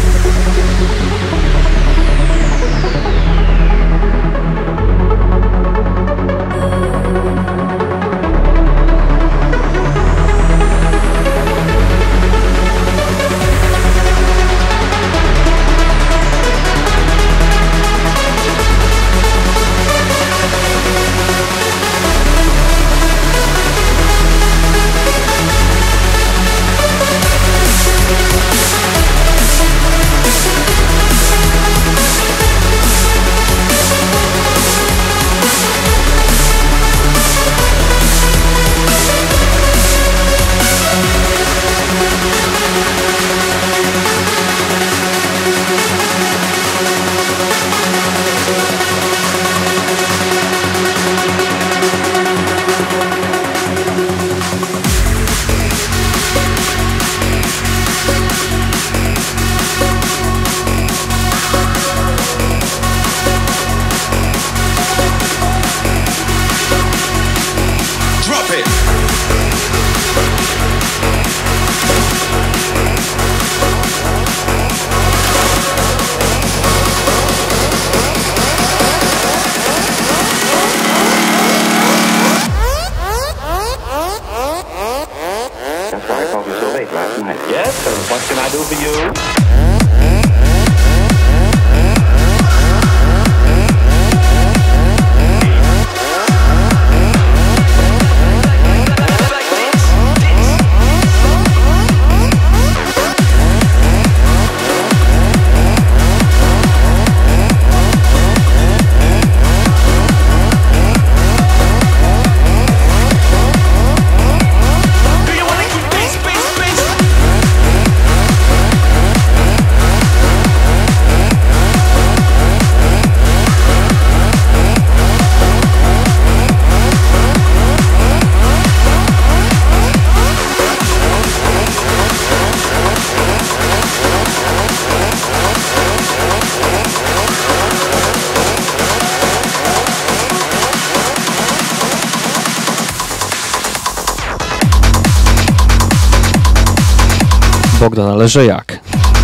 Bogdan Ależejak.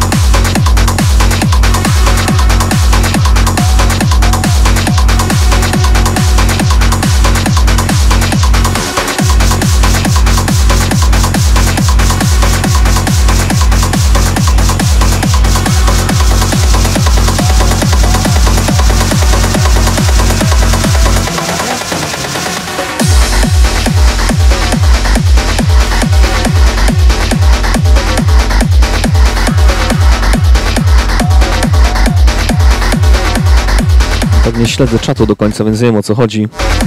Nie śledzę czatu do końca, więc nie wiem, o co chodzi.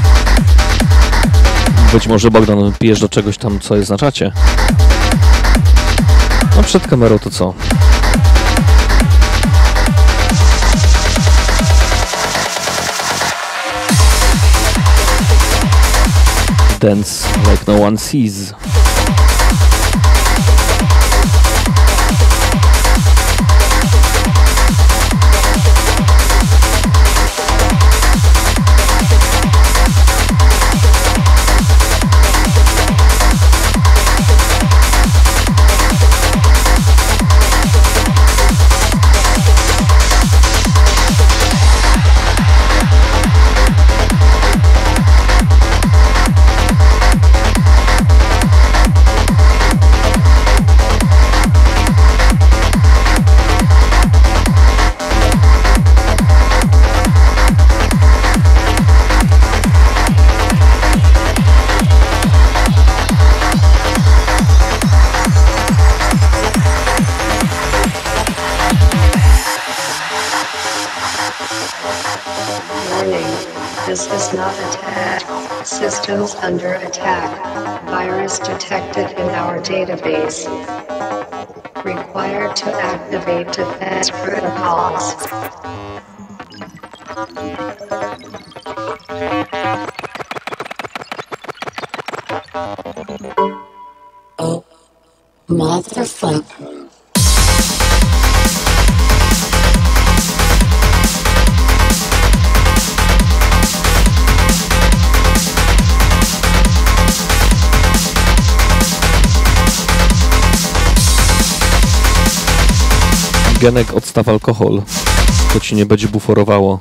Być może Bogdan pijesz do czegoś tam, co jest na czacie. No przed kamerą to co? Dance like no one sees. This is not attack. Systems under attack. Virus detected in our database. Required to activate defense protocols. Motherfucker. Genek, odstaw alkohol, to ci nie będzie buforowało.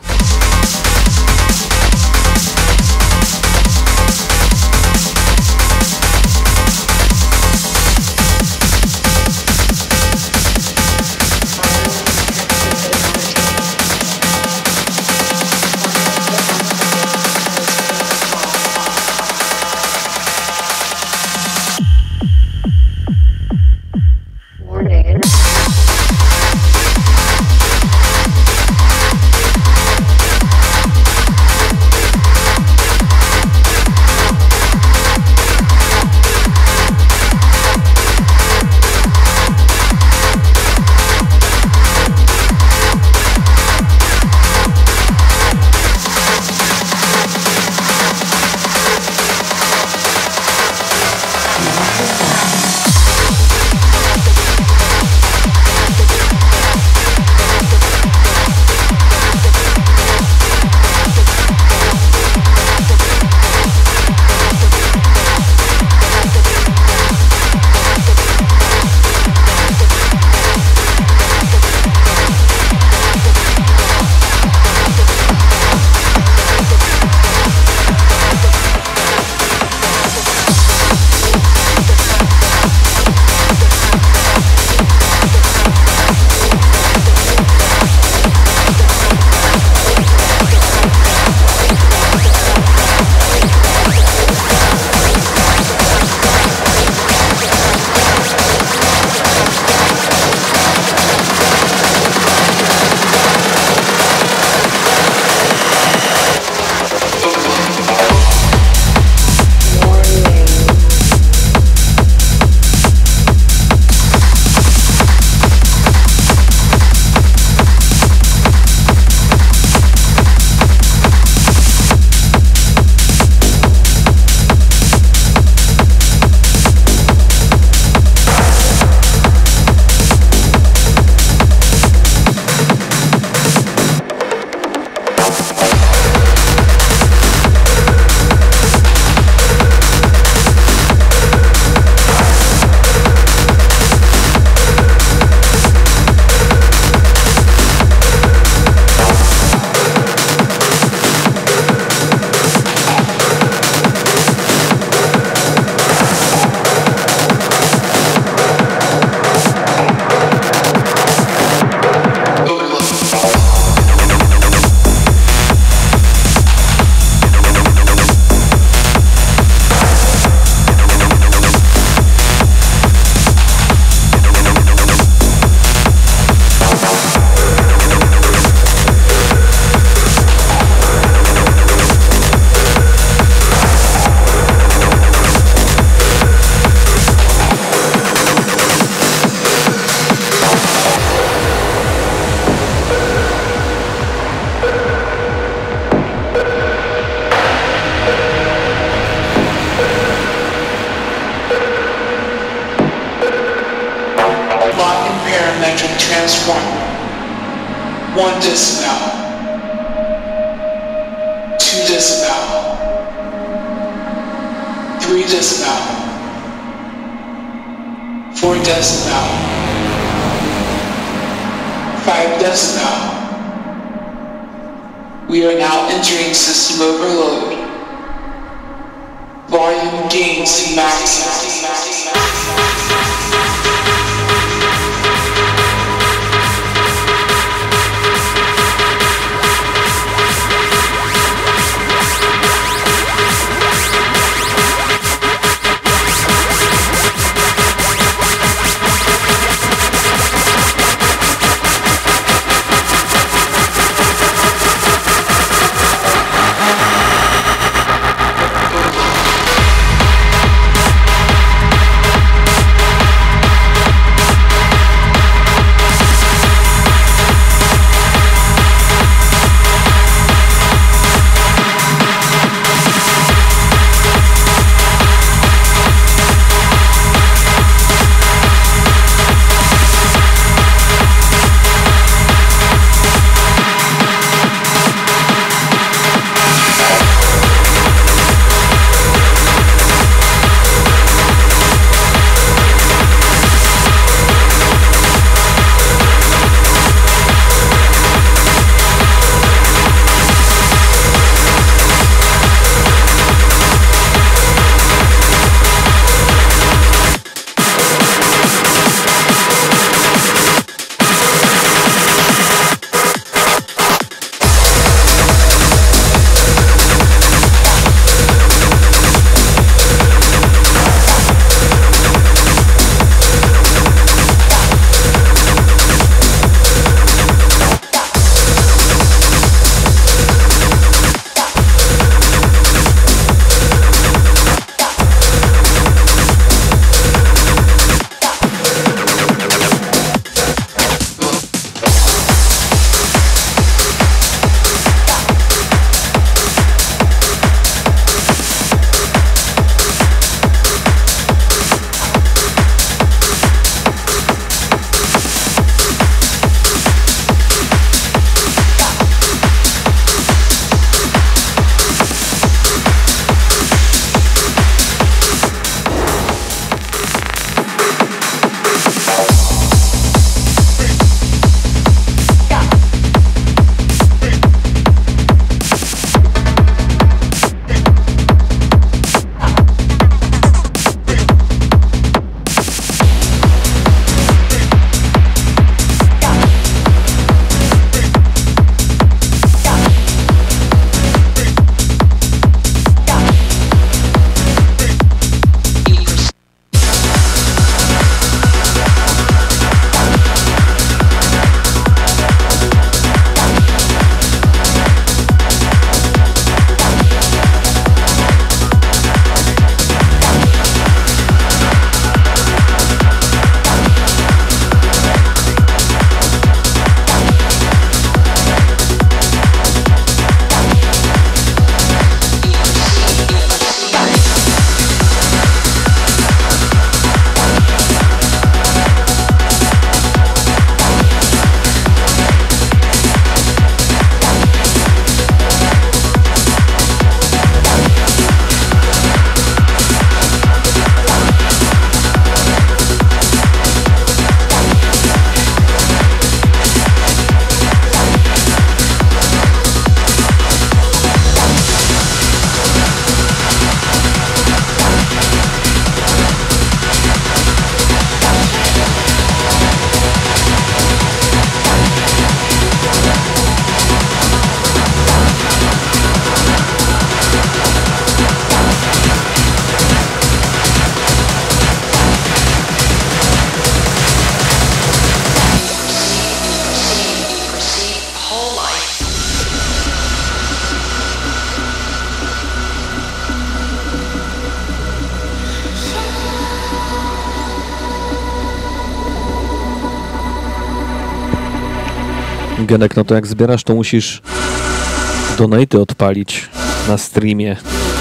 Genek, no to jak zbierasz, to musisz donaty odpalić na streamie.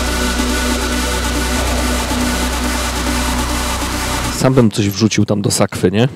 Sam bym coś wrzucił tam do sakwy, nie?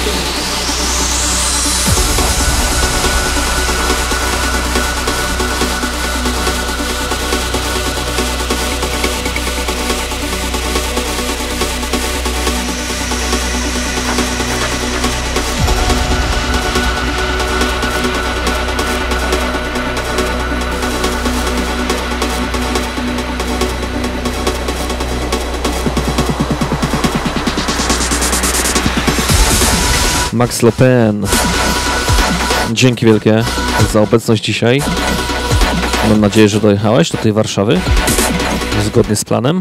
Max Le Pen, dzięki wielkie za obecność dzisiaj. Mam nadzieję, że dojechałeś do tej Warszawy zgodnie z planem.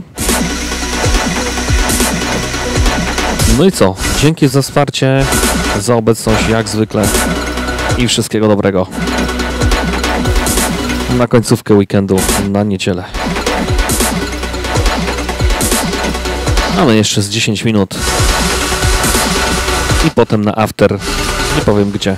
No i co? Dzięki za wsparcie, za obecność jak zwykle i wszystkiego dobrego na końcówkę weekendu, na niedzielę. Mamy jeszcze z 10 minut. I potem na after, nie powiem gdzie.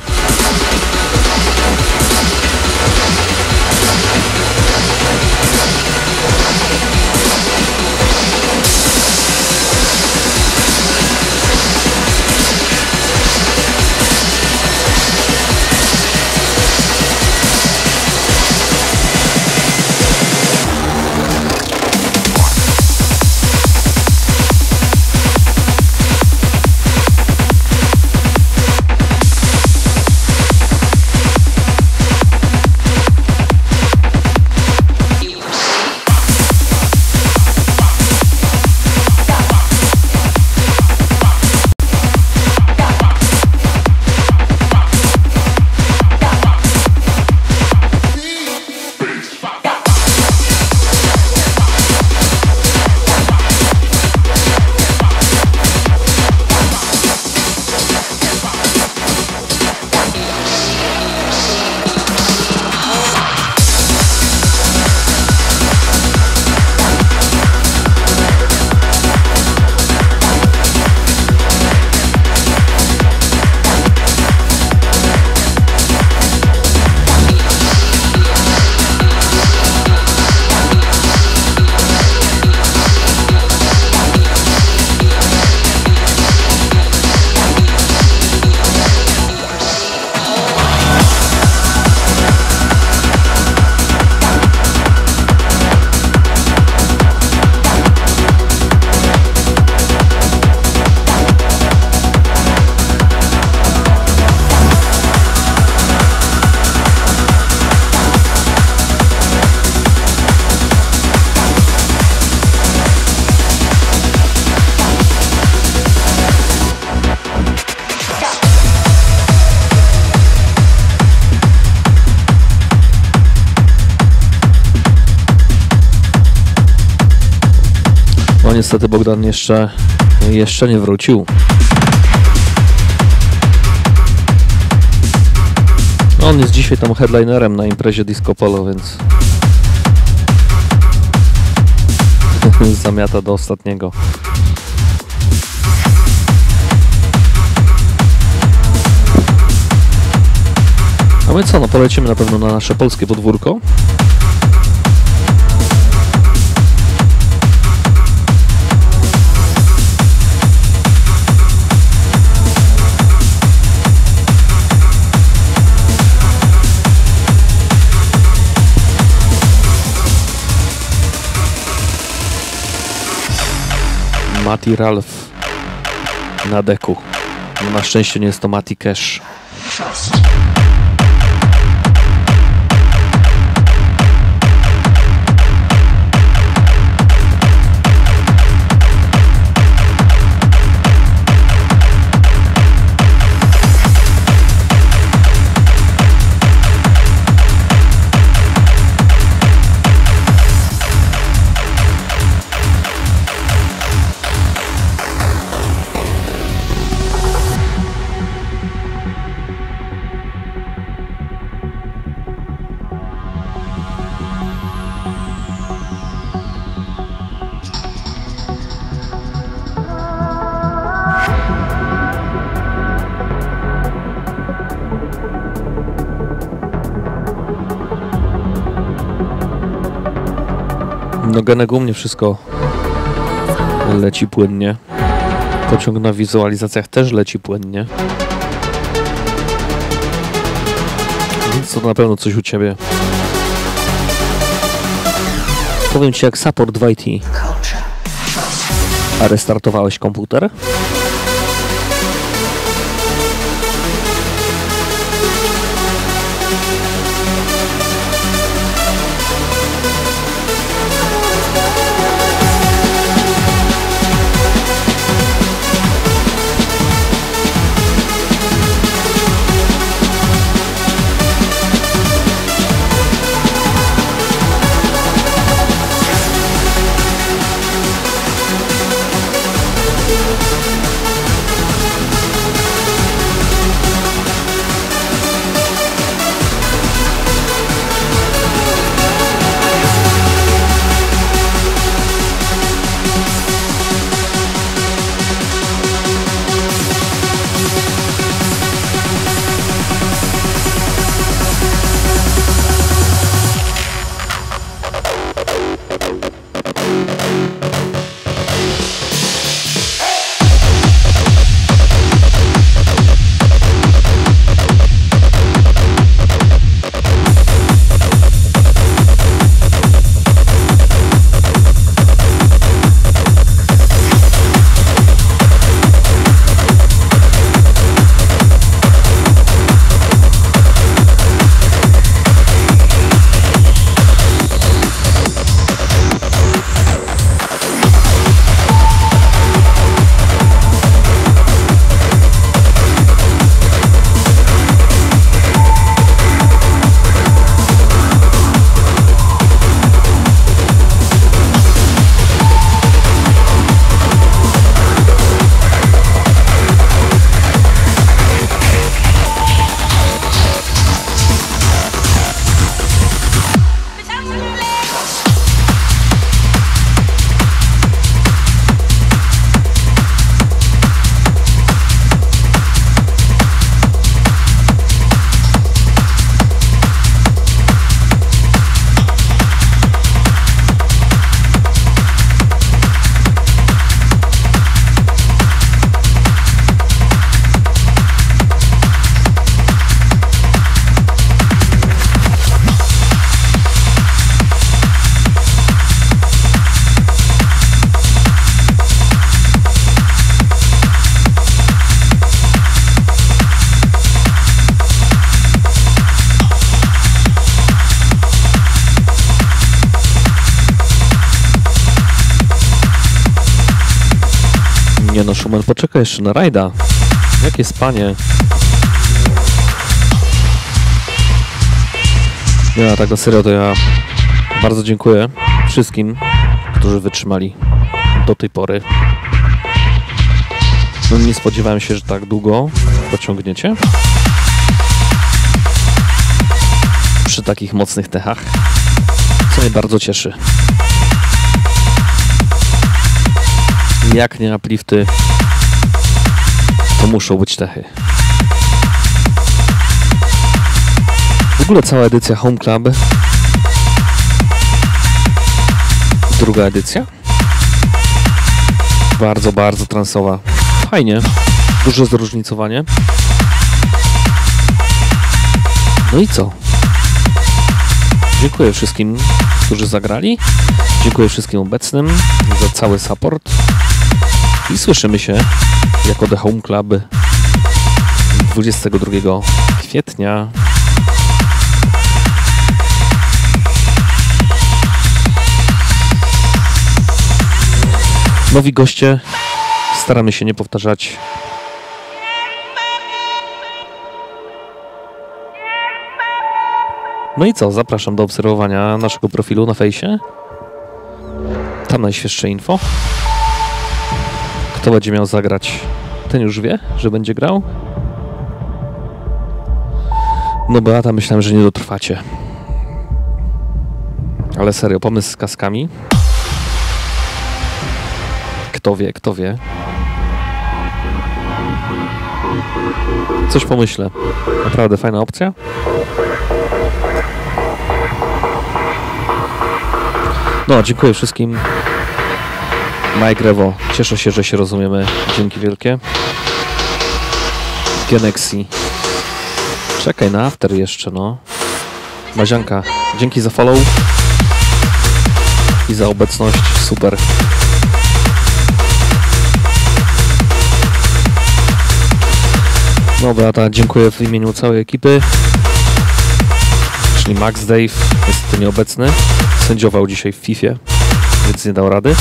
Niestety Bogdan jeszcze nie wrócił. On jest dzisiaj tam headlinerem na imprezie Disco Polo, więc zamiata do ostatniego. A my co, no polecimy na pewno na nasze polskie podwórko. Mati Ralph na deku. No na szczęście nie jest to Mati Cash. No Genek u mnie wszystko leci płynnie. Pociąg na wizualizacjach też leci płynnie. Więc to na pewno coś u Ciebie. Powiem Ci jak support w IT. A restartowałeś komputer? Nie no, Szuman, poczekaj jeszcze na rajda. Jakie spanie. Ja tak na serio to ja bardzo dziękuję wszystkim, którzy wytrzymali do tej pory. No nie spodziewałem się, że tak długo pociągniecie. Przy takich mocnych techach. Co mnie bardzo cieszy. Jak nie uplifty, to muszą być techy. W ogóle cała edycja Home Club. Druga edycja. Bardzo, bardzo transowa. Fajnie. Duże zróżnicowanie. No i co? Dziękuję wszystkim, którzy zagrali. Dziękuję wszystkim obecnym za cały support. I słyszymy się jako The Home Club 22 kwietnia. Nowi goście. Staramy się nie powtarzać. No i co? Zapraszam do obserwowania naszego profilu na fejsie. Tam najświeższe info. Kto będzie miał zagrać, ten już wie, że będzie grał. No Beata, myślałem, że nie dotrwacie. Ale serio, pomysł z kaskami. Kto wie, kto wie. Coś pomyślę. Naprawdę fajna opcja. No, dziękuję wszystkim. Mike Rewo, cieszę się, że się rozumiemy. Dzięki wielkie. Genexi. Czekaj na after jeszcze, no. Mazianka, dzięki za follow i za obecność. Super. No Beata, dziękuję w imieniu całej ekipy. Czyli Max Dave, jest nieobecny. Sędziował dzisiaj w Fifie, więc nie dał rady.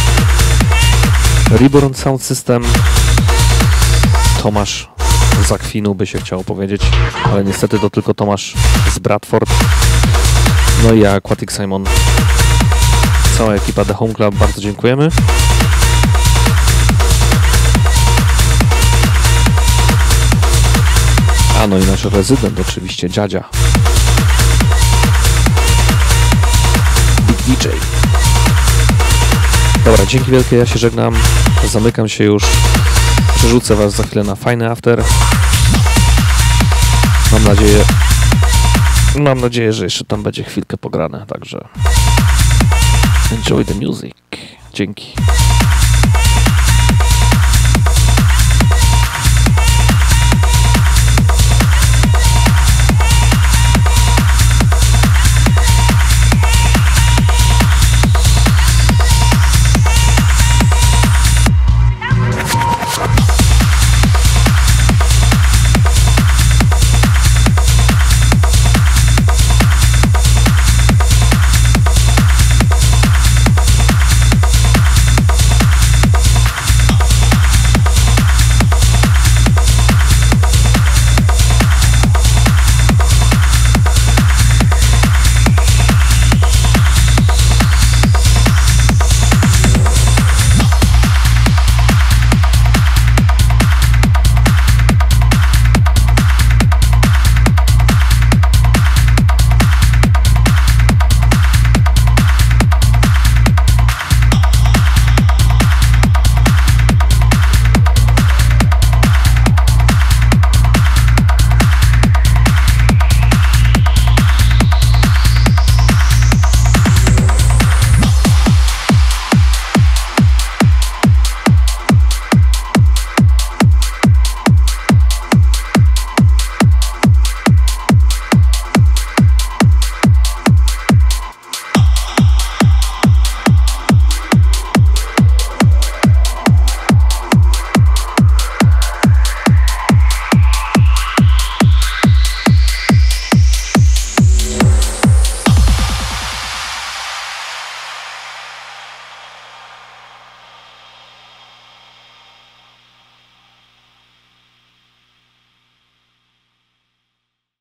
Reborn Sound System. Tomasz z Akwinu by się chciało powiedzieć, ale niestety to tylko Tomasz z Bradford. No i ja, Aquatic Simon. Cała ekipa The Home Club, bardzo dziękujemy. A no i nasz rezydent oczywiście, Dziadzia. Big DJ. Dobra, dzięki wielkie, ja się żegnam. Zamykam się już. Przerzucę was za chwilę na fajny after. Mam nadzieję, że jeszcze tam będzie chwilkę pograne, także enjoy the music. Dzięki.